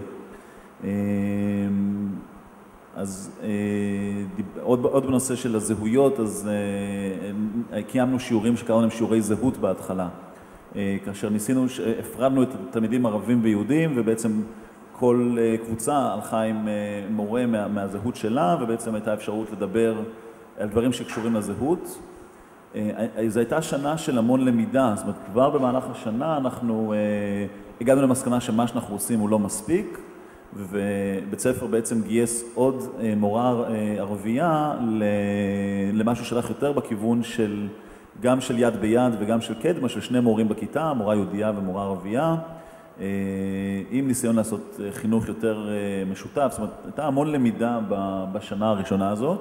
אז עוד, עוד בנושא של הזהויות, אז קיימנו שיעורים שקראנו להם שיעורי זהות בהתחלה. כאשר ניסינו, הפרדנו את התלמידים ערבים ויהודים, ובעצם כל קבוצה הלכה עם מורה מה, מהזהות שלה, ובעצם הייתה אפשרות לדבר על דברים שקשורים לזהות. זו הייתה שנה של המון למידה, זאת אומרת, כבר במהלך השנה אנחנו הגענו למסקנה שמה שאנחנו עושים הוא לא מספיק, ובית ספר בעצם גייס עוד מורה ערבייה למשהו שלך יותר בכיוון של גם של יד ביד וגם של קדמה, של שני מורים בכיתה, מורה יהודייה ומורה ערבייה, עם ניסיון לעשות חינוך יותר משותף. זאת אומרת, הייתה המון למידה בשנה הראשונה הזאת.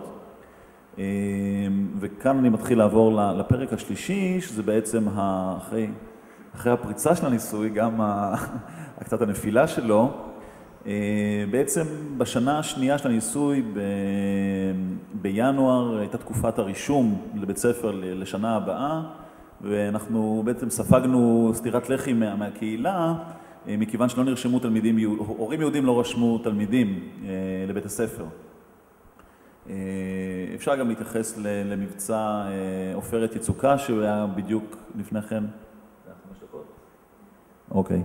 וכאן אני מתחיל לעבור לפרק השלישי, שזה בעצם אחרי, אחרי הפריצה של הניסוי, גם קצת הנפילה שלו. בעצם בשנה השנייה של הניסוי, ב... בינואר, הייתה תקופת הרישום לבית ספר לשנה הבאה, ואנחנו בעצם ספגנו סתירת לחי מה... מהקהילה, מכיוון שלא נרשמו תלמידים, הורים יהודים לא רשמו תלמידים לבית הספר. אפשר גם להתייחס למבצע עופרת יצוקה, שהוא היה בדיוק לפני כן. זה היה חמש דקות. אוקיי.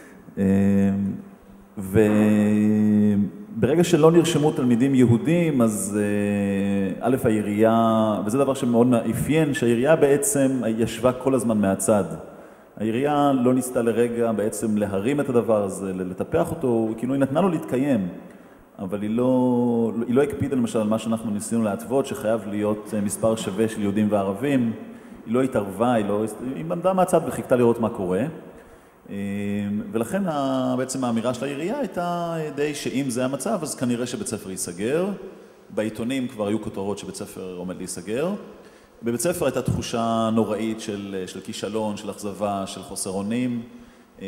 וברגע שלא נרשמו תלמידים יהודים, אז א' העירייה, וזה דבר שמאוד אפיין, שהעירייה בעצם ישבה כל הזמן מהצד. העירייה לא ניסתה לרגע בעצם להרים את הדבר הזה, לטפח אותו, כאילו היא נתנה לו להתקיים. אבל היא לא, היא לא הקפידה למשל על מה שאנחנו ניסינו להתוות, שחייב להיות מספר שווה של יהודים וערבים. היא לא התערבה, היא לא, היא עמדה מהצד וחיכתה לראות מה קורה. ולכן בעצם האמירה של העירייה הייתה די שאם זה המצב, אז כנראה שבית ספר ייסגר. בעיתונים כבר היו כותרות שבית ספר עומד להיסגר. בבית ספר הייתה תחושה נוראית של, של כישלון, של אכזבה, של חוסר אונים.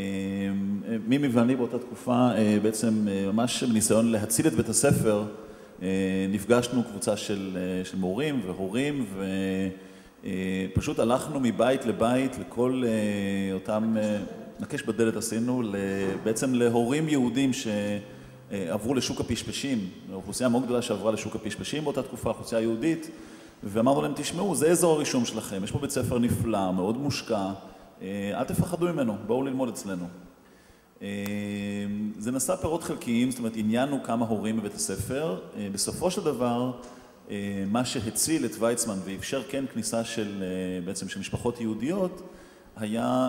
מימי ואני באותה תקופה בעצם ממש בניסיון להציל את בית הספר, נפגשנו קבוצה של, של מורים והורים, ופשוט הלכנו מבית לבית לכל אותם, נקש בדלת עשינו, בעצם להורים יהודים שעברו לשוק הפשפשים, אוכלוסייה מאוד גדולה שעברה לשוק הפשפשים באותה תקופה, אוכלוסייה יהודית, ואמרנו להם, תשמעו, זה אזור הרישום שלכם, יש פה בית ספר נפלא, מאוד מושקע, אל תפחדו ממנו, בואו ללמוד אצלנו. זה נשא פירות חלקיים, זאת אומרת, עניינו כמה הורים בבית הספר. בסופו של דבר, מה שהציל את ויצמן ואפשר כן כניסה של, בעצם, של משפחות יהודיות, היה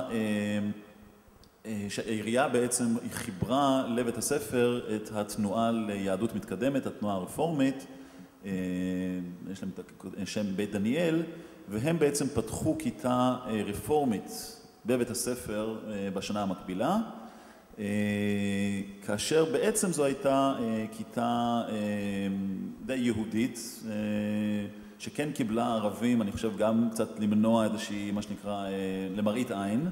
שהעירייה בעצם חיברה לבית הספר את התנועה ליהדות מתקדמת, התנועה הרפורמית, יש להם שם בית דניאל, והם בעצם פתחו כיתה רפורמית בבית הספר בשנה המקבילה, כאשר בעצם זו הייתה כיתה די יהודית, שכן קיבלה ערבים, אני חושב גם קצת למנוע איזושהי, מה שנקרא, למראית עין.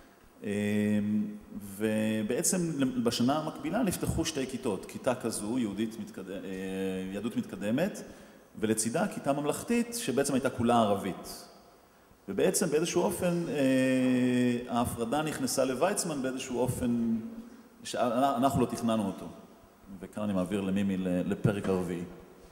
ובעצם בשנה המקבילה נפתחו שתי כיתות, כיתה כזו, יהודית מתקדמת, יהדות מתקדמת, ולצידה כיתה ממלכתית שבעצם הייתה כולה ערבית. ובעצם באיזשהו אופן ההפרדה נכנסה לויצמן באיזשהו אופן שאנחנו לא תכננו אותו. וכאן אני מעביר למימי לפרק הרביעי.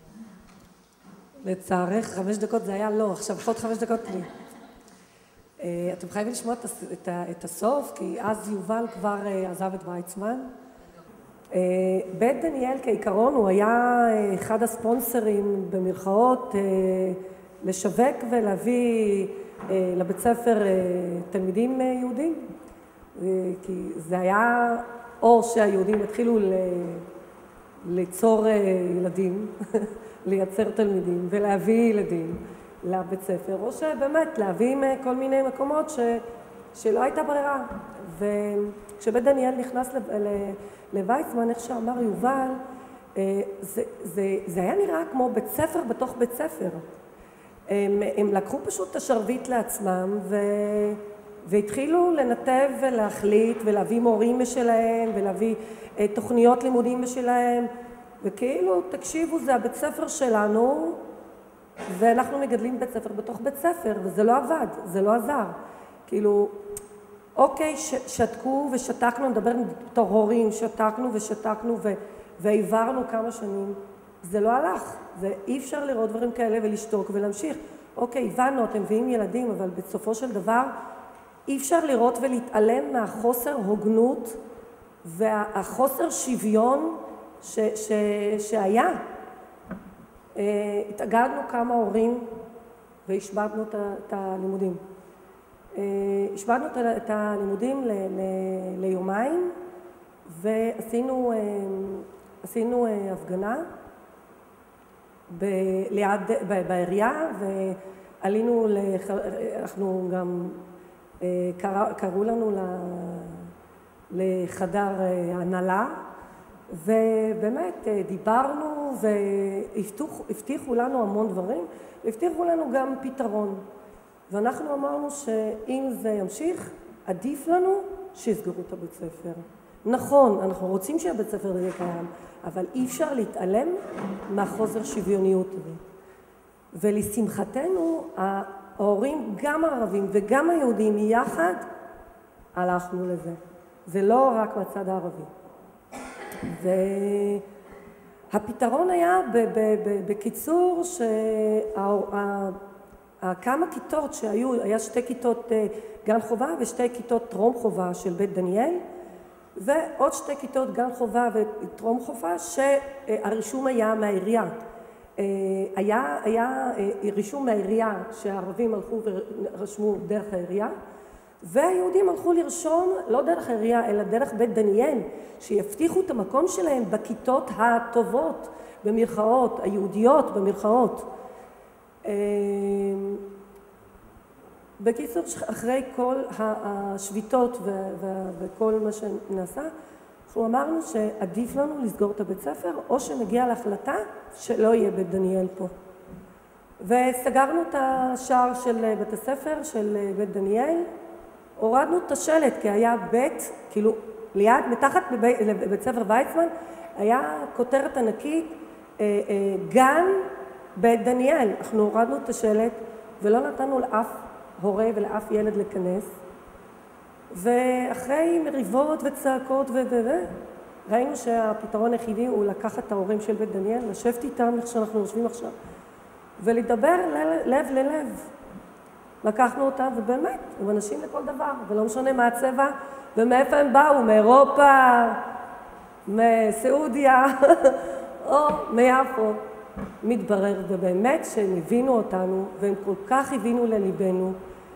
לצערך, חמש דקות זה היה לא, עכשיו עוד חמש דקות לי. אתם חייבים לשמוע את הסוף, כי אז יובל כבר עזב את ויצמן. בית דניאל כעיקרון הוא היה אחד הספונסרים במרכאות לשווק ולהביא לבית ספר תלמידים יהודים, כי זה היה או שהיהודים התחילו ליצור ילדים, לייצר תלמידים ולהביא ילדים לבית ספר, או שבאמת להביא כל מיני מקומות ש, שלא הייתה ברירה. וכשבית דניאל נכנס לויצמן, איך שאמר יובל, זה, זה, זה היה נראה כמו בית ספר בתוך בית ספר. הם, הם לקחו פשוט את השרביט לעצמם ו, והתחילו לנתב ולהחליט ולהביא מורים משלהם ולהביא תוכניות לימודים משלהם, וכאילו, תקשיבו, זה הבית ספר שלנו, ואנחנו מגדלים בית ספר בתוך בית ספר, וזה לא עבד, זה לא עזר. כאילו, אוקיי, שתקו ושתקנו, נדבר בתור הורים, שתקנו ושתקנו והעברנו כמה שנים, זה לא הלך. זה אי אפשר לראות דברים כאלה ולשתוק ולהמשיך. אוקיי, הבנו, אתם מביאים ילדים, אבל בסופו של דבר אי אפשר לראות ולהתעלם מהחוסר הוגנות והחוסר שוויון ש, ש, שהיה. התאגדנו כמה הורים והשבתנו את הלימודים. השבתנו את הלימודים ל, ל, ליומיים ועשינו עשינו הפגנה ב, ליד, בעירייה, ועלינו, לח, אנחנו גם, קרא, קראו לנו לחדר הנהלה, ובאמת דיברנו והבטיחו לנו המון דברים, והבטיחו לנו גם פתרון. ואנחנו אמרנו שאם זה ימשיך, עדיף לנו שיסגרו את הבית ספר. נכון, אנחנו רוצים שהבית ספר יהיה קיים, אבל אי אפשר להתעלם מהחוסר שוויוניות הזה. ולשמחתנו, ההורים, גם הערבים וגם היהודים יחד, הלכנו לזה. זה לא רק מהצד הערבי. והפתרון היה בקיצור שכמה כיתות שהיו, היה שתי כיתות גן חובה ושתי כיתות טרום חובה של בית דניאל, ועוד שתי כיתות גן חובה וטרום חובה שהרישום היה מהעירייה. היה, היה רישום מהעירייה שהערבים הלכו ורשמו דרך העירייה, והיהודים הלכו לרשום לא דרך העירייה אלא דרך בית דניאל, שיבטיחו את המקום שלהם בכיתות הטובות, במרכאות, היהודיות במרכאות. בקיצור, אחרי כל השביתות וכל מה שנעשה, אנחנו אמרנו שעדיף לנו לסגור את הבית ספר, או שנגיע להחלטה שלא יהיה בית דניאל פה. וסגרנו את השער של בית הספר, של בית דניאל, הורדנו את השלט, כי היה בית, כאילו ליד, מתחת לבית ספר ויצמן, היה כותרת ענקית, גן בית דניאל. אנחנו הורדנו את השלט ולא נתנו לאף הורה ולאף ילד להיכנס. ואחרי מריבות וצעקות וזה, ראינו שהפתרון היחידי הוא לקחת את ההורים של בית דניאל, לשבת איתם איך שאנחנו יושבים עכשיו, ולדבר לב ללב. לקחנו אותם, ובאמת, הם אנשים לכל דבר, ולא משנה מה הצבע, ומאיפה הם באו, מאירופה, מסעודיה, או מיפו. מתברר, ובאמת שהם הבינו אותנו, והם כל כך הבינו לליבנו,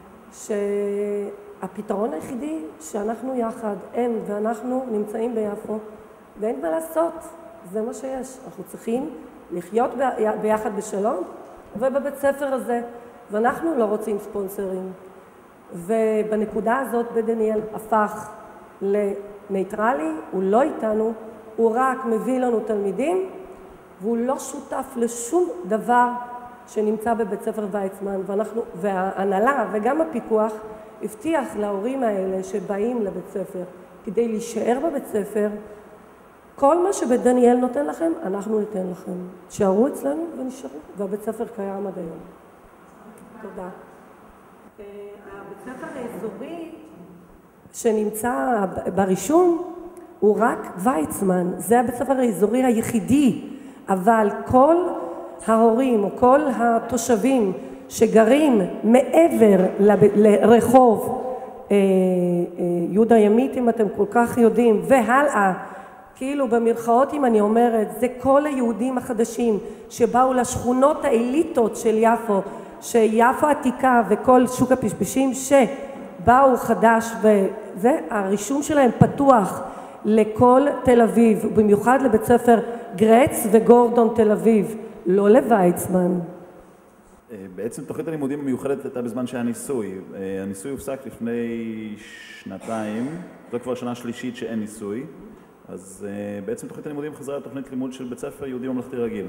שהפתרון היחידי שאנחנו יחד, הם ואנחנו נמצאים ביפו, ואין מה לעשות, זה מה שיש. אנחנו צריכים לחיות ביחד בשלום, ובבית ספר הזה, ואנחנו לא רוצים ספונסרים. ובנקודה הזאת בית דניאל הפך לנייטרלי, הוא לא איתנו, הוא רק מביא לנו תלמידים, והוא לא שותף לשום דבר שנמצא בבית ספר ויצמן, ואנחנו, וההנהלה וגם הפיקוח הבטיח להורים האלה שבאים לבית ספר כדי להישאר בבית ספר, כל מה שבית דניאל נותן לכם, אנחנו ניתן לכם. תשארו אצלנו ונשארו, והבית ספר קיים עד היום. תודה. הבית ספר האזורי שנמצא ברישום הוא רק ויצמן, זה הבית ספר האזורי היחידי, אבל כל ההורים או כל התושבים שגרים מעבר לרחוב יהודה ימית, אם אתם כל כך יודעים, והלאה, כאילו במרכאות אם אני אומרת, זה כל היהודים החדשים שבאו לשכונות האליטות של יפו, שיפו עתיקה וכל שוק הפשפשים שבאו חדש, וזה הרישום שלהם פתוח לכל תל אביב, במיוחד לבית ספר גרץ וגורדון תל אביב, לא לויצמן. בעצם תוכנית הלימודים המיוחדת הייתה בזמן שהיה ניסוי. הניסוי הופסק לפני שנתיים, זו כבר שנה שלישית שאין ניסוי, אז בעצם תוכנית הלימודים חזרה לתוכנית לימוד של בית ספר יהודי ממלכתי רגיל.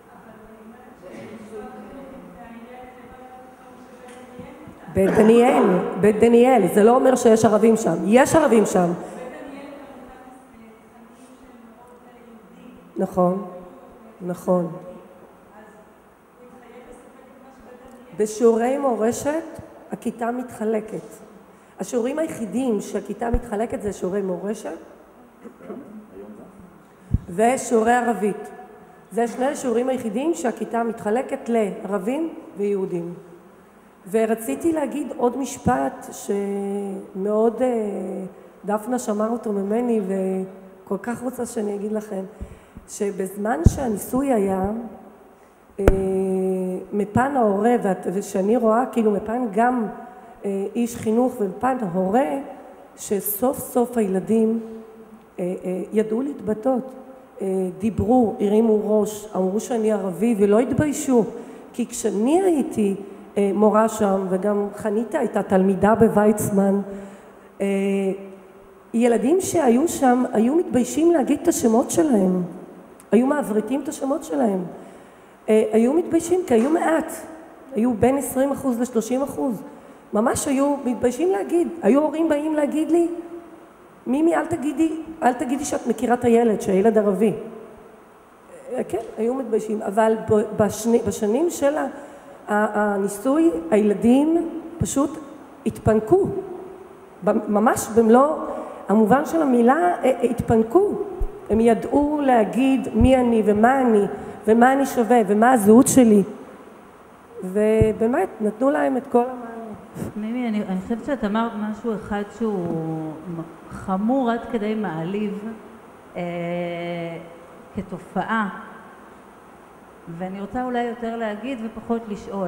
בית דניאל, בית דניאל, זה לא אומר שיש ערבים שם, יש ערבים שם. נכון, נכון. בשיעורי מורשת הכיתה מתחלקת. השיעורים היחידים שהכיתה מתחלקת זה שיעורי מורשת ושיעורי ערבית. זה שני השיעורים היחידים שהכיתה מתחלקת לערבים ויהודים. ורציתי להגיד עוד משפט שמאוד דפנה שמר אותו ממני וכל כך רוצה שאני אגיד לכם, שבזמן שהניסוי היה, מפן ההורה, ושאני רואה כאילו מפן גם איש חינוך ומפן ההורה, שסוף סוף הילדים ידעו להתבטאות, דיברו, הרימו ראש, אמרו שאני ערבי ולא התביישו, כי כשאני הייתי מורה שם, וגם חניתה הייתה תלמידה בוויצמן, ילדים שהיו שם היו מתביישים להגיד את השמות שלהם, היו מעבריתים את השמות שלהם, היו מתביישים כי היו מעט, היו בין עשרים אחוז ל-שלושים אחוז, ממש היו מתביישים להגיד, היו הורים באים להגיד לי, מימי אל תגידי, אל תגידי שאת מכירה את הילד, שהילד ערבי. כן, היו מתביישים, אבל בשני, בשנים של הניסוי, הילדים פשוט התפנקו, ממש במלוא המובן של המילה התפנקו, הם ידעו להגיד מי אני ומה אני ומה אני שווה ומה הזהות שלי, ובאמת נתנו להם את כל המענה. מימי, אני, אני חושבת שאת אמרת משהו אחד שהוא חמור עד כדי מעליב אה, כתופעה, ואני רוצה אולי יותר להגיד ופחות לשאול.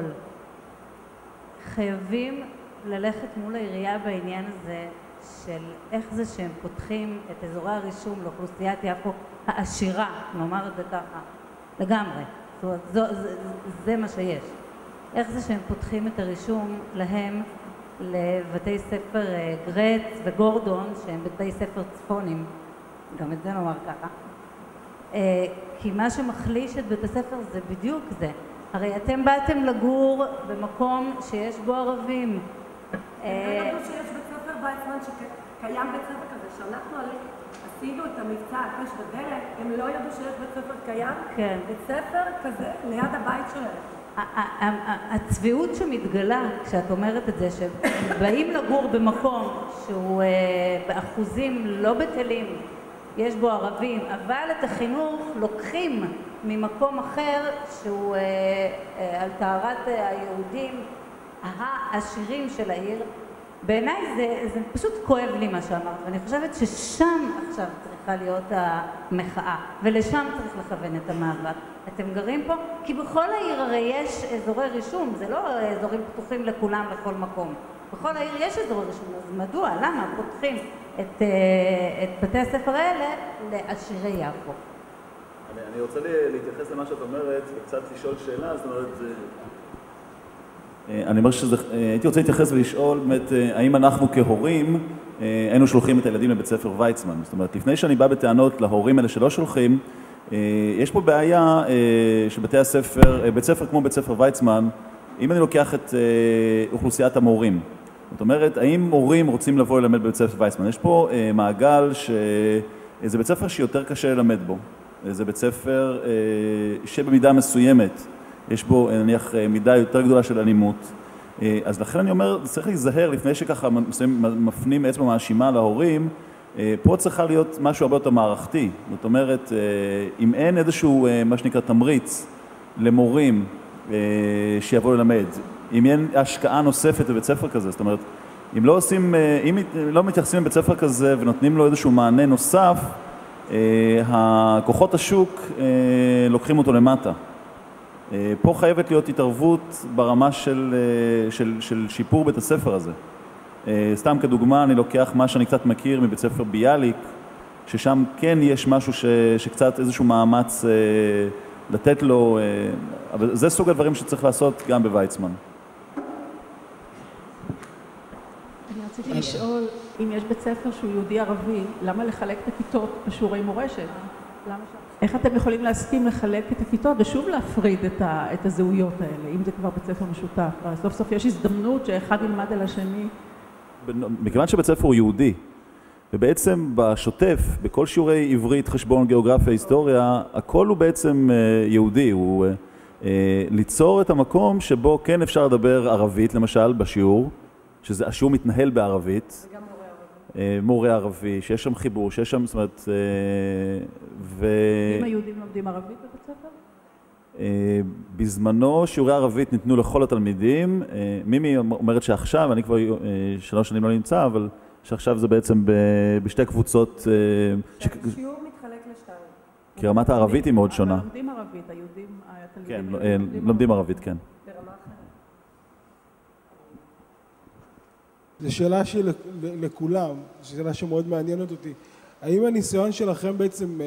חייבים ללכת מול העירייה בעניין הזה של איך זה שהם פותחים את אזורי הרישום לאוכלוסיית יפו העשירה, נאמר את זה ככה, לגמרי. זאת אומרת, זו, זה, זה מה שיש. איך זה שהם פותחים את הרישום להם לבתי ספר גרץ וגורדון, שהם בתי ספר צפונים, גם את זה נאמר ככה. כי מה שמחליש את בית הספר זה בדיוק זה. הרי אתם באתם לגור במקום שיש בו ערבים. הם לא ידעו שיש בית ספר ויצמן שקיים בית ספר כזה, שאנחנו עשינו את המבצע הקש בדלת, הם לא ידעו שיש בית ספר קיים? כן. בית ספר כזה ליד הבית שלהם. הצביעות שמתגלה כשאת אומרת את זה, שהם באים לגור במקום שהוא באחוזים לא בטלים, יש בו ערבים, אבל את החינוך לוקחים ממקום אחר שהוא על טהרת היהודים העשירים של העיר. בעיניי זה, זה פשוט כואב לי מה שאמרת, ואני חושבת ששם עכשיו צריכה להיות המחאה, ולשם צריך לכוון את המאבק. אתם גרים פה? כי בכל העיר הרי יש אזורי רישום, זה לא אזורים פתוחים לכולם לכל מקום. בכל העיר יש אזורי רישום, אז מדוע? למה פותחים את, את בתי הספר האלה לעשירי יפו? אני, אני רוצה להתייחס למה שאת אומרת, וקצת לשאול שאלה, זאת אומרת, אני אומר שזה, הייתי רוצה להתייחס ולשאול, באמת, האם אנחנו כהורים היינו שולחים את הילדים לבית ספר ויצמן? זאת אומרת, לפני שאני בא בטענות להורים האלה שלא שולחים, יש פה בעיה שבתי הספר, בית ספר כמו בית ספר ויצמן, אם אני לוקח את אוכלוסיית המורים, זאת אומרת, האם מורים רוצים לבוא ללמד בבית ספר ויצמן? יש פה מעגל שזה בית ספר שיותר קשה ללמד בו. זה בית ספר שבמידה מסוימת, יש בו נניח מידה יותר גדולה של אלימות. אז לכן אני אומר, צריך להיזהר לפני שככה מפנים אצבע מאשימה להורים, פה צריכה להיות משהו הרבה יותר מערכתי. זאת אומרת, אם אין איזשהו מה שנקרא תמריץ למורים שיבואו ללמד, אם אין השקעה נוספת בבית ספר כזה, זאת אומרת, אם לא עושים, אם לא מתייחסים לבית ספר כזה ונותנים לו איזשהו מענה נוסף, הכוחות השוק לוקחים אותו למטה. פה חייבת להיות התערבות ברמה של, של, של שיפור בית הספר הזה. סתם כדוגמה, אני לוקח מה שאני קצת מכיר מבית ספר ביאליק, ששם כן יש משהו ש, שקצת איזשהו מאמץ לתת לו, אבל זה סוג הדברים שצריך לעשות גם בוויצמן. אני רציתי לשאול, אם יש בית ספר שהוא יהודי ערבי, למה לחלק את הכיתות בשיעורי מורשת? למה שם? איך אתם יכולים להסכים לחלק את הכיתות ושוב להפריד את, ה, את הזהויות האלה, אם זה כבר בית ספר משותף? סוף סוף יש הזדמנות שאחד ילמד על השני. מכיוון שבית ספר הוא יהודי, ובעצם בשוטף, בכל שיעורי עברית, חשבון, גיאוגרפיה, היסטוריה, הכל הוא בעצם יהודי. הוא ליצור את המקום שבו כן אפשר לדבר ערבית, למשל, בשיעור, שזה השיעור מתנהל בערבית. וגם מורה ערבי. מורה ערבי, שיש שם חיבור, שיש שם, זאת אומרת, ו... אם היהודים לומדים ערבית בבית ספר? בזמנו שיעורי ערבית ניתנו לכל התלמידים. מימי אומרת שעכשיו, אני כבר שלוש שנים לא נמצא, אבל שעכשיו זה בעצם בשתי קבוצות. השיעור מתחלק לשתיים. כי רמת הערבית היא מאוד שונה. לומדים ערבית, היהודים, התלמידים... כן, לומדים ערבית, כן. ברמה אחרת. זו שאלה שלי לכולם, זו שאלה שמאוד מעניינת אותי. האם הניסיון שלכם בעצם,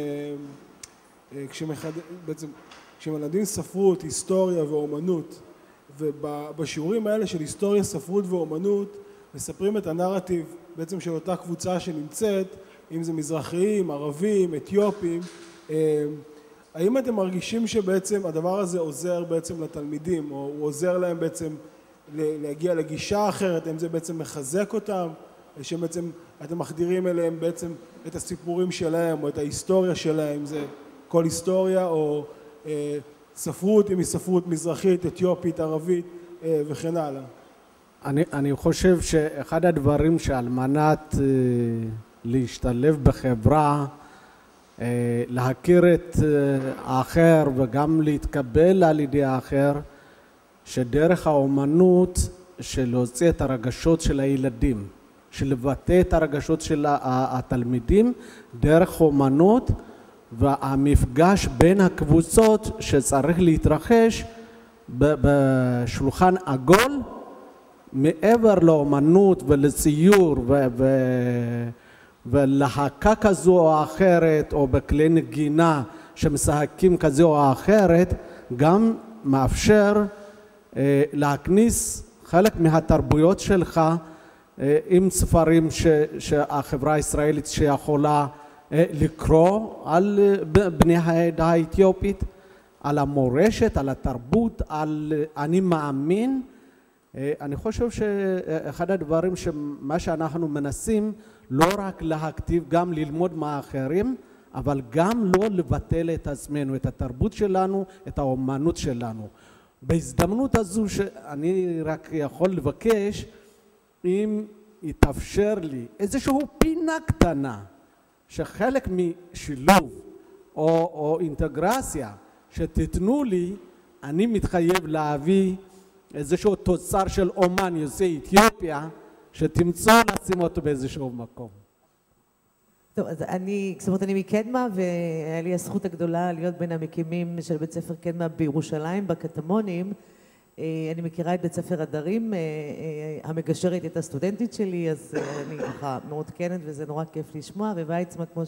בעצם כשמלמדים ספרות, היסטוריה ואומנות, ובשיעורים האלה של היסטוריה, ספרות ואומנות, מספרים את הנרטיב בעצם של אותה קבוצה שנמצאת, אם זה מזרחיים, ערבים, אתיופים, האם אתם מרגישים שבעצם הדבר הזה עוזר בעצם לתלמידים, או הוא עוזר להם בעצם להגיע לגישה אחרת, האם זה בעצם מחזק אותם, שבעצם אתם מחדירים אליהם בעצם את הסיפורים שלהם, או את ההיסטוריה שלהם, אם זה כל היסטוריה, או אה, ספרות, אם היא ספרות מזרחית, אתיופית, ערבית, אה, וכן הלאה. אני, אני חושב שאחד הדברים שעל מנת אה, להשתלב בחברה, אה, להכיר את אה, האחר וגם להתקבל על ידי האחר, שדרך האומנות של להוציא את הרגשות של הילדים, של לבטא את הרגשות של התלמידים דרך אומנות, והמפגש בין הקבוצות שצריך להתרחש בשולחן עגול, מעבר לאומנות ולציור ולהקה כזו או אחרת, או בכלי נגינה שמשחקים כזו או אחרת, גם מאפשר להכניס חלק מהתרבויות שלך עם ספרים ש, שהחברה הישראלית שיכולה לקרוא על בני העדה האתיופית, על המורשת, על התרבות, על אני מאמין, אני חושב שאחד הדברים שמה שאנחנו מנסים לא רק להכתיב, גם ללמוד מהאחרים, אבל גם לא לבטל את עצמנו, את התרבות שלנו, את האומנות שלנו. בהזדמנות הזו שאני רק יכול לבקש, אם יתאפשר לי איזשהו פינה קטנה, שחלק משילוב או, או אינטגרציה שתתנו לי, אני מתחייב להביא איזשהו תוצר של אומן יוצא אתיופיה, שתמצאו לשים אותו באיזשהו מקום. טוב, אז אני, זאת אומרת, אני מקדמה, והיה לי הזכות הגדולה להיות בין המקימים של בית ספר קדמה בירושלים, בקטמונים. אני מכירה את בית ספר הדרים, המגשרת את הסטודנטית שלי, אז אני ככה מעודכנת וזה נורא כיף לשמוע, וויצמן, כמו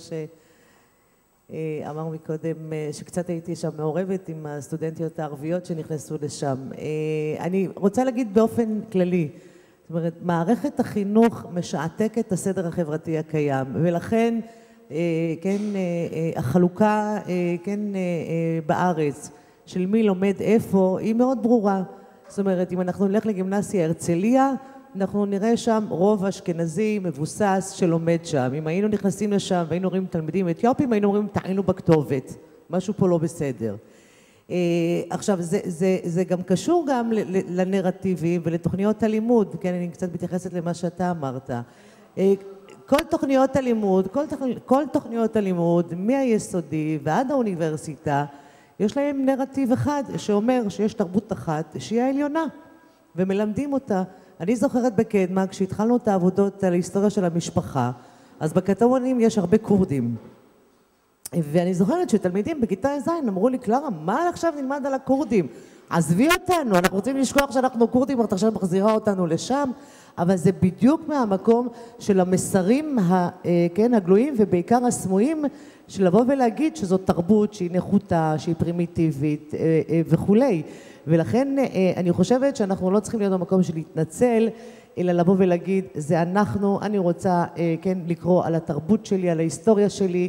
שאמר מקודם, שקצת הייתי שם מעורבת עם הסטודנטיות הערביות שנכנסו לשם. אני רוצה להגיד באופן כללי, זאת אומרת, מערכת החינוך משעתקת את הסדר החברתי הקיים, ולכן, כן, החלוקה, כן, בארץ, של מי לומד איפה, היא מאוד ברורה. זאת אומרת, אם אנחנו נלך לגימנסיה הרצליה, אנחנו נראה שם רוב אשכנזי מבוסס שלומד שם. אם היינו נכנסים לשם והיינו רואים תלמידים אתיופים, היינו רואים טעינו בכתובת. משהו פה לא בסדר. עכשיו, זה, זה, זה גם קשור גם לנרטיבים ולתוכניות הלימוד, כן, אני קצת מתייחסת למה שאתה אמרת. כל תוכניות הלימוד, כל, כל תוכניות הלימוד, מהיסודי ועד האוניברסיטה, יש להם נרטיב אחד שאומר שיש תרבות אחת שהיא העליונה, ומלמדים אותה. אני זוכרת בקדמה, כשהתחלנו את העבודות על ההיסטוריה של המשפחה, אז בקטמונים יש הרבה קורדים. ואני זוכרת שתלמידים בכיתה ז' אמרו לי, קלרה, מה עכשיו נלמד על הקורדים? עזבי אותנו, אנחנו רוצים לשכוח שאנחנו קורדים, אתה עכשיו מחזירה אותנו לשם, אבל זה בדיוק מהמקום של המסרים, כן, הגלויים ובעיקר הסמויים, של לבוא ולהגיד שזאת תרבות שהיא נחותה, שהיא פרימיטיבית וכולי. ולכן אני חושבת שאנחנו לא צריכים להיות במקום של להתנצל, אלא לבוא ולהגיד, זה אנחנו, אני רוצה, כן, לקרוא על התרבות שלי, על ההיסטוריה שלי,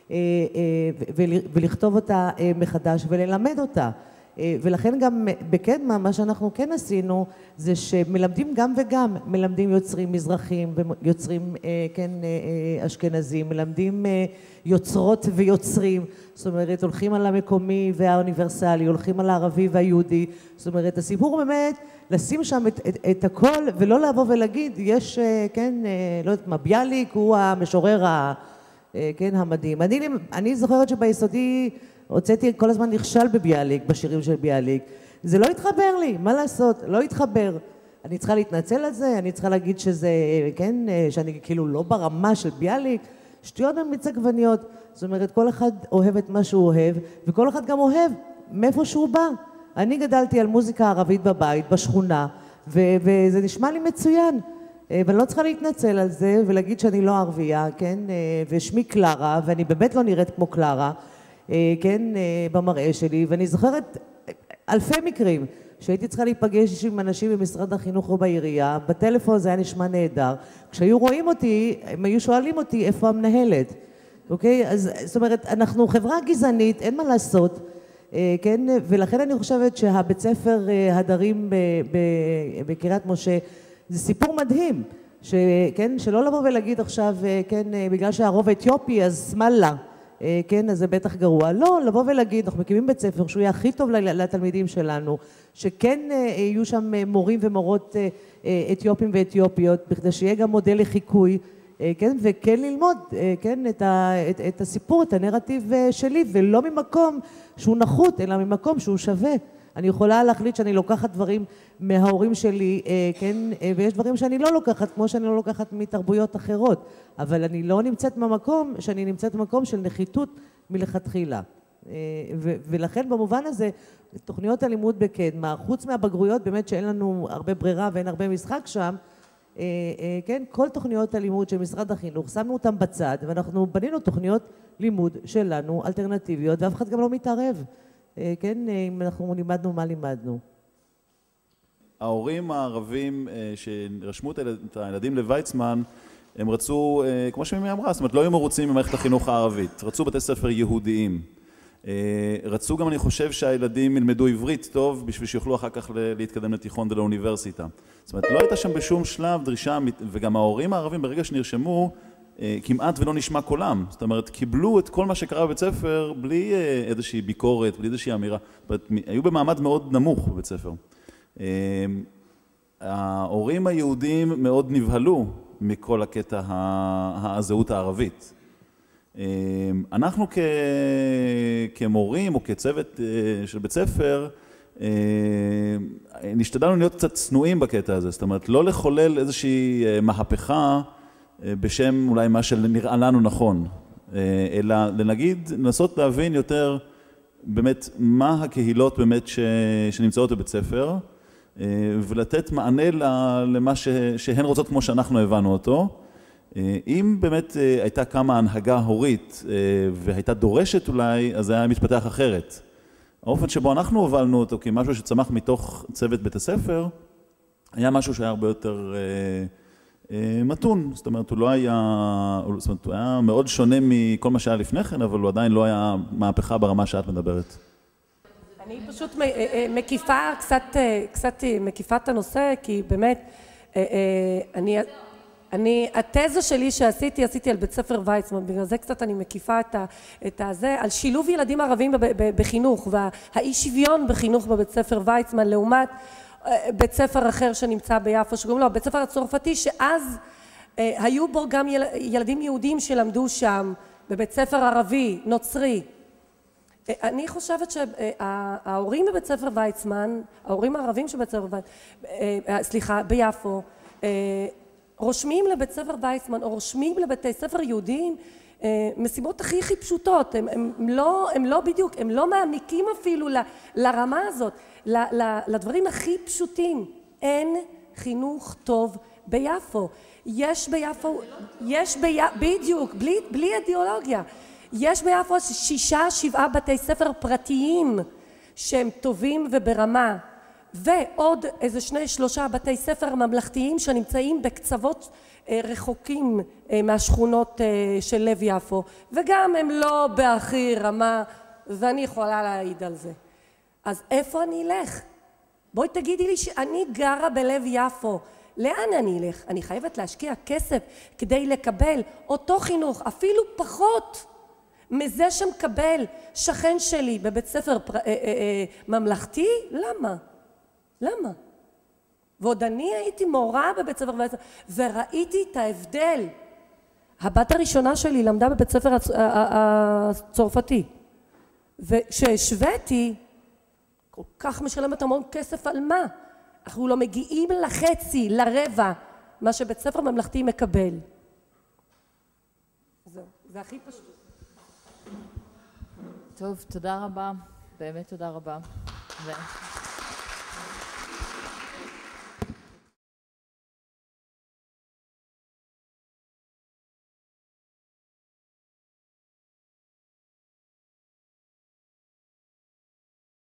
ולכתוב אותה מחדש וללמד אותה. ולכן גם בקדמה מה שאנחנו כן עשינו זה שמלמדים גם וגם, מלמדים יוצרים מזרחים ויוצרים כן אשכנזים, מלמדים יוצרות ויוצרים, זאת אומרת הולכים על המקומי והאוניברסלי, הולכים על הערבי והיהודי, זאת אומרת הסיפור באמת לשים שם את, את, את הכל ולא לבוא ולהגיד יש כן לא יודעת מה ביאליק הוא המשורר ה, כן המדהים. אני, אני זוכרת שביסודי הוצאתי כל הזמן נכשל בביאליק, בשירים של ביאליק. זה לא התחבר לי, מה לעשות? לא התחבר. אני צריכה להתנצל על זה, אני צריכה להגיד שזה, כן, שאני כאילו לא ברמה של ביאליק. שטויות במיץ עגבניות. זאת אומרת, כל אחד אוהב את מה שהוא אוהב, וכל אחד גם אוהב מאיפה שהוא בא. אני גדלתי על מוזיקה ערבית בבית, בשכונה, ו- וזה נשמע לי מצוין. ואני לא צריכה להתנצל על זה ולהגיד שאני לא ערבייה, כן? ושמי קלרה, ואני באמת לא נראית כמו קלרה. כן, במראה שלי, ואני זוכרת אלפי מקרים שהייתי צריכה להיפגש עם אנשים במשרד החינוך או בעירייה, בטלפון זה היה נשמע נהדר, כשהיו רואים אותי, הם היו שואלים אותי איפה המנהלת, אוקיי? אז זאת אומרת, אנחנו חברה גזענית, אין מה לעשות, כן, ולכן אני חושבת שהבית ספר הדרים בקריית משה, זה סיפור מדהים, שכן, שלא לבוא ולהגיד עכשיו, כן, בגלל שהרוב האתיופי אז שמאלה, כן, אז זה בטח גרוע. לא, לבוא ולהגיד, אנחנו מקימים בית ספר שהוא יהיה הכי טוב לתלמידים שלנו, שכן יהיו שם מורים ומורות אתיופים ואתיופיות, בכדי שיהיה גם מודל לחיקוי, כן, וכן ללמוד, כן, את, ה, את, את הסיפור, את הנרטיב שלי, ולא ממקום שהוא נחות, אלא ממקום שהוא שווה. אני יכולה להחליט שאני לוקחת דברים מההורים שלי, כן, ויש דברים שאני לא לוקחת, כמו שאני לא לוקחת מתרבויות אחרות, אבל אני לא נמצאת במקום, שאני נמצאת במקום של נחיתות מלכתחילה. ולכן במובן הזה, תוכניות הלימוד בקדמה, חוץ מהבגרויות, באמת שאין לנו הרבה ברירה ואין הרבה משחק שם, כן, כל תוכניות הלימוד של משרד החינוך, שמנו אותם בצד, ואנחנו בנינו תוכניות לימוד שלנו, אלטרנטיביות, ואף אחד גם לא מתערב. כן, אם אנחנו לימדנו מה לימדנו. ההורים הערבים שרשמו את הילדים לויצמן, הם רצו, כמו שמימי אמרה, זאת אומרת, לא היו מרוצים ממערכת החינוך הערבית, רצו בתי ספר יהודיים. רצו גם, אני חושב, שהילדים ילמדו עברית טוב, בשביל שיוכלו אחר כך להתקדם לתיכון ולאוניברסיטה. זאת אומרת, לא הייתה שם בשום שלב דרישה, וגם ההורים הערבים ברגע שנרשמו, כמעט ולא נשמע קולם. זאת אומרת, קיבלו את כל מה שקרה בבית ספר בלי איזושהי ביקורת, בלי איזושהי אמירה. זאת אומרת, היו במעמד מאוד נמוך בבית ספר. ההורים היהודים מאוד נבהלו מכל הקטע הזהות הערבית. אנחנו כמורים או כצוות של בית ספר, נשתדלנו להיות קצת צנועים בקטע הזה. זאת אומרת, לא לחולל איזושהי מהפכה בשם אולי מה שנראה לנו נכון, אלא לנגיד, לנסות להבין יותר באמת מה הקהילות באמת שנמצאות בבית ספר, ולתת מענה למה שהן רוצות כמו שאנחנו הבנו אותו. אם באמת הייתה כמה הנהגה הורית והייתה דורשת אולי, אז זה היה מתפתח אחרת. האופן שבו אנחנו הובלנו אותו כמשהו שצמח מתוך צוות בית הספר, היה משהו שהיה הרבה יותר מתון. זאת אומרת, הוא לא היה, זאת אומרת, הוא היה מאוד שונה מכל מה שהיה לפני כן, אבל הוא עדיין לא היה מהפכה ברמה שאת מדברת. אני פשוט מקיפה, קצת, קצת מקיפה את הנושא, כי באמת, אני, אני, התזה שלי שעשיתי, עשיתי על בית ספר ויצמן, בגלל זה קצת אני מקיפה את, ה, את הזה, על שילוב ילדים ערבים בחינוך, והאי שוויון בחינוך בבית ספר ויצמן, לעומת בית ספר אחר שנמצא ביפו, שקוראים לו בית ספר הצרפתי, שאז היו בו גם ילדים יהודים שלמדו שם, בבית ספר ערבי, נוצרי. אני חושבת שההורים בבית ספר ויצמן, ההורים הערבים של בית ספר ויצמן, סליחה, ביפו, רושמים לבית ספר ויצמן או רושמים לבתי ספר יהודיים משימות הכי הכי פשוטות. הם, הם, הם, לא, הם לא בדיוק, הם לא מעמיקים אפילו ל, לרמה הזאת, ל, ל, לדברים הכי פשוטים. אין חינוך טוב ביפו. יש ביפו, יש ביפו, בדיוק, בלי, בלי אידיאולוגיה. יש ביפו שישה, שבעה בתי ספר פרטיים שהם טובים וברמה, ועוד איזה שני, שלושה בתי ספר ממלכתיים שנמצאים בקצוות רחוקים מהשכונות של לב יפו, וגם הם לא בהכי רמה, ואני יכולה להעיד על זה. אז איפה אני אלך? בואי תגידי לי שאני גרה בלב יפו, לאן אני אלך? אני חייבת להשקיע כסף כדי לקבל אותו חינוך, אפילו פחות מזה שמקבל שכן שלי בבית ספר פר... אה, אה, אה, ממלכתי? למה? למה? ועוד אני הייתי מורה בבית ספר וראיתי את ההבדל. הבת הראשונה שלי למדה בבית ספר הצ... הצרפתי, וכשהשוויתי, כל כך משלמת המון כסף על מה? אנחנו לא מגיעים לחצי, לרבע, מה שבית ספר ממלכתי מקבל. זהו, זה הכי פשוט. טוב, תודה רבה, באמת תודה רבה. ו...